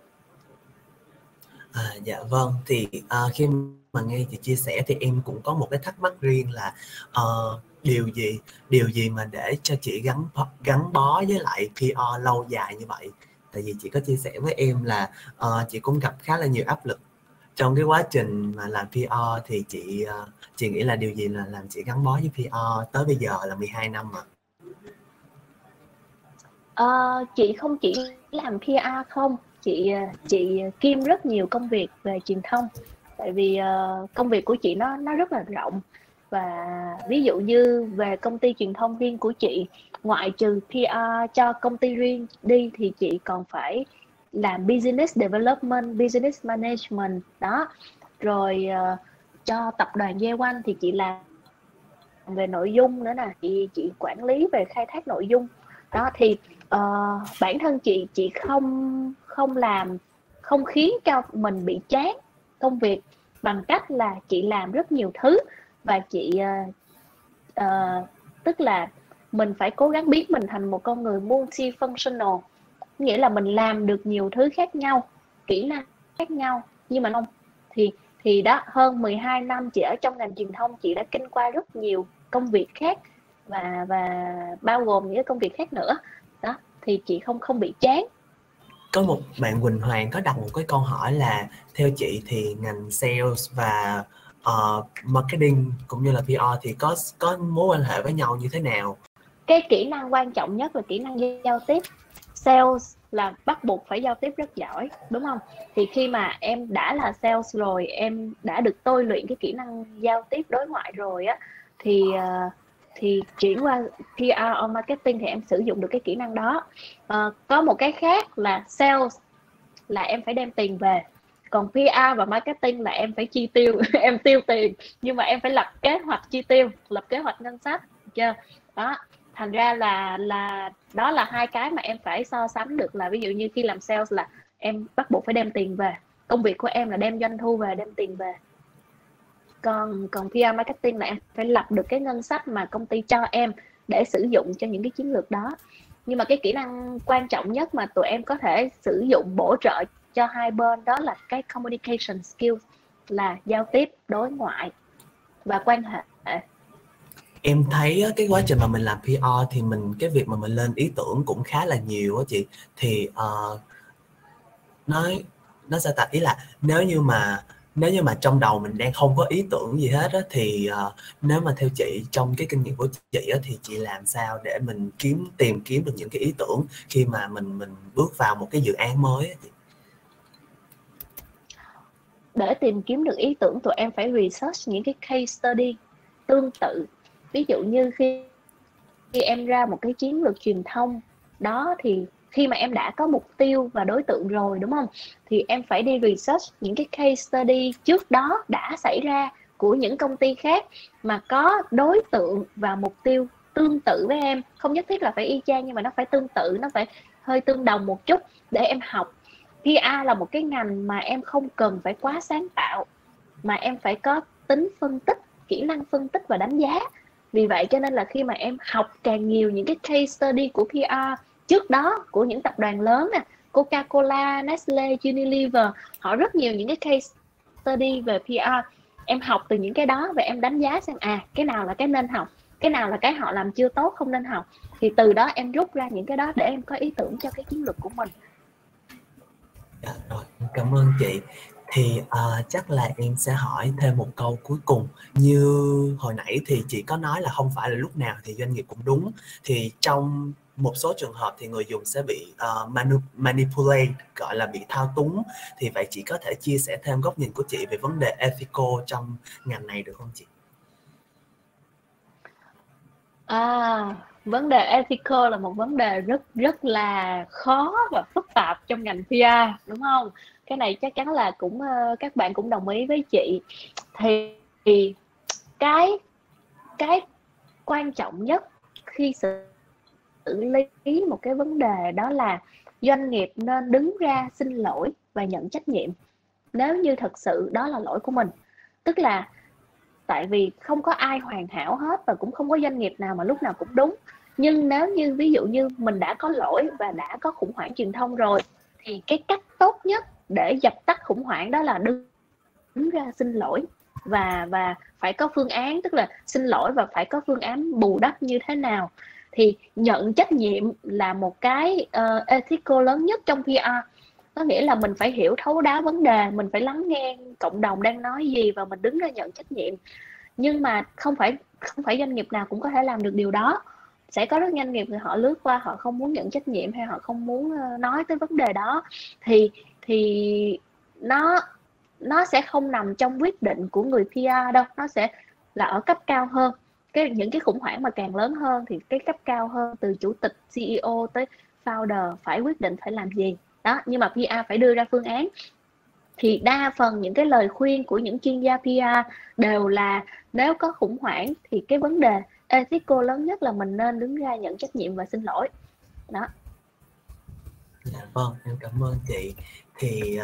Dạ vâng, thì khi mà nghe chị chia sẻ thì em cũng có một cái thắc mắc riêng là điều gì mà để cho chị gắn bó với lại PR lâu dài như vậy? Tại vì chị có chia sẻ với em là chị cũng gặp khá là nhiều áp lực trong cái quá trình mà làm PR, thì chị nghĩ là điều gì là làm chị gắn bó với PR tới bây giờ là 12 năm mà? Chị không chỉ làm PR không, chị kiêm rất nhiều công việc về truyền thông, tại vì công việc của chị nó rất là rộng. Và ví dụ như về công ty truyền thông riêng của chị, ngoại trừ PR cho công ty riêng đi thì chị còn phải làm business development, business management đó. Rồi cho tập đoàn J1 thì chị làm về nội dung nữa nè, chị quản lý về khai thác nội dung đó. Thì bản thân chị không khiến cho mình bị chán công việc bằng cách là chị làm rất nhiều thứ. Và chị tức là mình phải cố gắng biến mình thành một con người multifunctional, nghĩa là mình làm được nhiều thứ khác nhau, kỹ năng khác nhau. Nhưng mà không, thì đó, hơn 12 năm chị ở trong ngành truyền thông, chị đã kinh qua rất nhiều công việc khác, và bao gồm những cái công việc khác nữa đó, thì chị không bị chán. Có một bạn Quỳnh Hoàng có đặt một cái câu hỏi là theo chị thì ngành sales và marketing cũng như là PR thì có mối quan hệ với nhau như thế nào? Cái kỹ năng quan trọng nhất là kỹ năng giao tiếp. Sales là bắt buộc phải giao tiếp rất giỏi, đúng không? Thì khi mà em đã là sales rồi, em đã được tôi luyện cái kỹ năng giao tiếp đối ngoại rồi á, thì chuyển qua PR or marketing thì em sử dụng được cái kỹ năng đó. Có một cái khác là sales là em phải đem tiền về, còn PR và marketing là em phải chi tiêu em tiêu tiền, nhưng mà em phải lập kế hoạch chi tiêu, lập kế hoạch ngân sách, được chưa đó. Thành ra là đó là hai cái mà em phải so sánh được, là ví dụ như khi làm sales là em bắt buộc phải đem tiền về, công việc của em là đem doanh thu về, đem tiền về. Còn PR marketing là em phải lập được cái ngân sách mà công ty cho em để sử dụng cho những cái chiến lược đó. Nhưng mà cái kỹ năng quan trọng nhất mà tụi em có thể sử dụng bổ trợ cho hai bên đó là cái communication skills, là giao tiếp đối ngoại và quan hệ. Em thấy cái quá trình mà mình làm PR thì cái việc mà mình lên ý tưởng cũng khá là nhiều á chị. Thì nói sao ta, ý là nếu như mà nếu như mà trong đầu mình đang không có ý tưởng gì hết á, thì nếu mà theo chị, trong cái kinh nghiệm của chị á, thì chị làm sao để mình tìm kiếm được những cái ý tưởng khi mà mình bước vào một cái dự án mới á chị? Để tìm kiếm được ý tưởng, tụi em phải research những cái case study tương tự. Ví dụ như khi em ra một cái chiến lược truyền thông đó, thì khi mà em đã có mục tiêu và đối tượng rồi, đúng không, thì em phải đi research những cái case study trước đó đã xảy ra của những công ty khác mà có đối tượng và mục tiêu tương tự với em. Không nhất thiết là phải y chang, nhưng mà nó phải tương tự, nó phải hơi tương đồng một chút để em học. PR là một cái ngành mà em không cần phải quá sáng tạo, mà em phải có tính phân tích, kỹ năng phân tích và đánh giá. Vì vậy cho nên là khi mà em học càng nhiều những cái case study của PR trước đó của những tập đoàn lớn nè, Coca-Cola, Nestle, Unilever, họ rất nhiều những cái case study về PR. Em học từ những cái đó và em đánh giá xem cái nào là cái nên học, cái nào là cái họ làm chưa tốt không nên học, thì từ đó em rút ra những cái đó để em có ý tưởng cho cái chiến lược của mình. Dạ, rồi, cảm ơn chị. Thì chắc là em sẽ hỏi thêm một câu cuối cùng. Như hồi nãy thì chị có nói là không phải là lúc nào thì doanh nghiệp cũng đúng. Thì trong một số trường hợp thì người dùng sẽ bị manipulate, gọi là bị thao túng. Thì vậy chị có thể chia sẻ thêm góc nhìn của chị về vấn đề ethical trong ngành này được không chị? Vấn đề ethical là một vấn đề rất rất là khó và phức tạp trong ngành PR, đúng không? Cái này chắc chắn là các bạn cũng đồng ý với chị. Thì cái cái quan trọng nhất khi xử lý một cái vấn đề đó là doanh nghiệp nên đứng ra xin lỗi và nhận trách nhiệm nếu như thật sự đó là lỗi của mình. Tức là tại vì không có ai hoàn hảo hết và cũng không có doanh nghiệp nào mà lúc nào cũng đúng. Nhưng nếu như ví dụ như mình đã có lỗi và đã có khủng hoảng truyền thông rồi, thì cái cách tốt nhất để dập tắt khủng hoảng đó là đứng ra xin lỗi và phải có phương án, tức là xin lỗi và phải có phương án bù đắp như thế nào. Thì nhận trách nhiệm là một cái ethical lớn nhất trong PR. Có nghĩa là mình phải hiểu thấu đáo vấn đề, mình phải lắng nghe cộng đồng đang nói gì và mình đứng ra nhận trách nhiệm. Nhưng mà không phải doanh nghiệp nào cũng có thể làm được điều đó. Sẽ có rất doanh nghiệp thì họ lướt qua, họ không muốn nhận trách nhiệm hay họ không muốn nói tới vấn đề đó, thì nó sẽ không nằm trong quyết định của người PR đâu, nó sẽ là ở cấp cao hơn. Những cái khủng hoảng mà càng lớn hơn thì cái cấp cao hơn, từ chủ tịch, CEO tới founder phải quyết định phải làm gì đó. Nhưng mà PR phải đưa ra phương án. Thì đa phần những cái lời khuyên của những chuyên gia PR đều là nếu có khủng hoảng thì cái vấn đề ethical lớn nhất là mình nên đứng ra nhận trách nhiệm và xin lỗi đó. Dạ vâng, em cảm ơn chị. Thì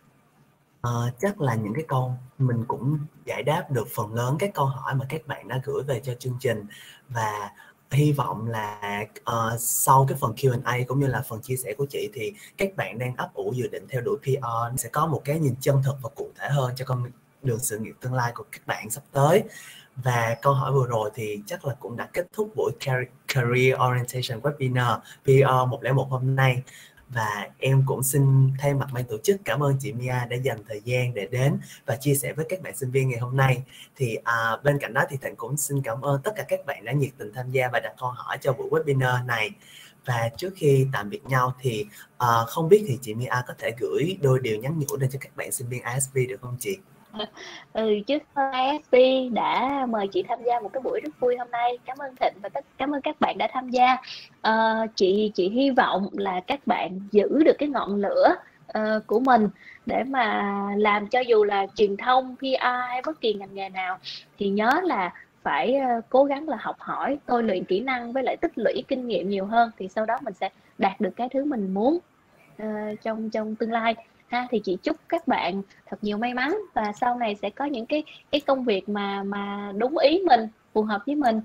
chắc là những cái câu mình cũng giải đáp được phần lớn các câu hỏi mà các bạn đã gửi về cho chương trình, và hy vọng là sau cái phần Q&A cũng như là phần chia sẻ của chị thì các bạn đang ấp ủ dự định theo đuổi PR sẽ có một cái nhìn chân thực và cụ thể hơn cho con đường sự nghiệp tương lai của các bạn sắp tới. Và câu hỏi vừa rồi thì chắc là cũng đã kết thúc buổi Career Orientation Webinar PR 101 hôm nay. Và em cũng xin thay mặt ban tổ chức cảm ơn chị Mia đã dành thời gian để đến và chia sẻ với các bạn sinh viên ngày hôm nay. Thì bên cạnh đó thì Thịnh cũng xin cảm ơn tất cả các bạn đã nhiệt tình tham gia và đặt câu hỏi cho buổi webinar này. Và trước khi tạm biệt nhau thì không biết thì chị Mia có thể gửi đôi điều nhắn nhủ đến cho các bạn sinh viên ISP được không chị? Trước ISP đã mời chị tham gia một cái buổi rất vui hôm nay. Cảm ơn Thịnh và cảm ơn các bạn đã tham gia. Chị hy vọng là các bạn giữ được cái ngọn lửa của mình để mà làm, cho dù là truyền thông, PR hay bất kỳ ngành nghề nào, thì nhớ là phải cố gắng là học hỏi, tôi luyện kỹ năng với lại tích lũy kinh nghiệm nhiều hơn, thì sau đó mình sẽ đạt được cái thứ mình muốn trong tương lai ha. Thì chị chúc các bạn thật nhiều may mắn và sau này sẽ có những cái công việc mà đúng ý mình, phù hợp với mình.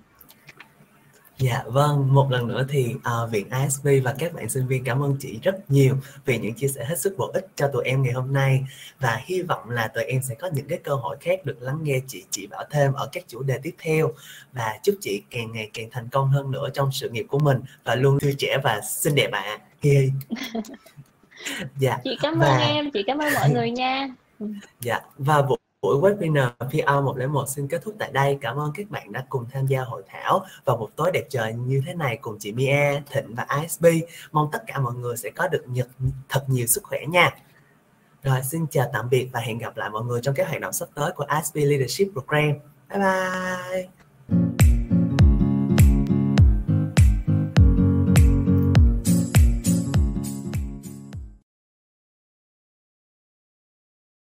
Dạ vâng, một lần nữa thì Viện ISP và các bạn sinh viên cảm ơn chị rất nhiều vì những chia sẻ hết sức bổ ích cho tụi em ngày hôm nay, và hy vọng là tụi em sẽ có những cái cơ hội khác được lắng nghe chị bảo thêm ở các chủ đề tiếp theo, và chúc chị càng ngày càng thành công hơn nữa trong sự nghiệp của mình và luôn tươi trẻ và xinh đẹp ạ. Dạ, Chị cảm ơn em, chị cảm ơn mọi người nha. Dạ, và Buổi webinar PR 101 xin kết thúc tại đây. Cảm ơn các bạn đã cùng tham gia hội thảo vào một tối đẹp trời như thế này cùng chị Mia, Thịnh và ISP. Mong tất cả mọi người sẽ có được thật nhiều sức khỏe nha. Rồi, xin chào tạm biệt và hẹn gặp lại mọi người trong các hoạt động sắp tới của ISP Leadership Program. Bye bye!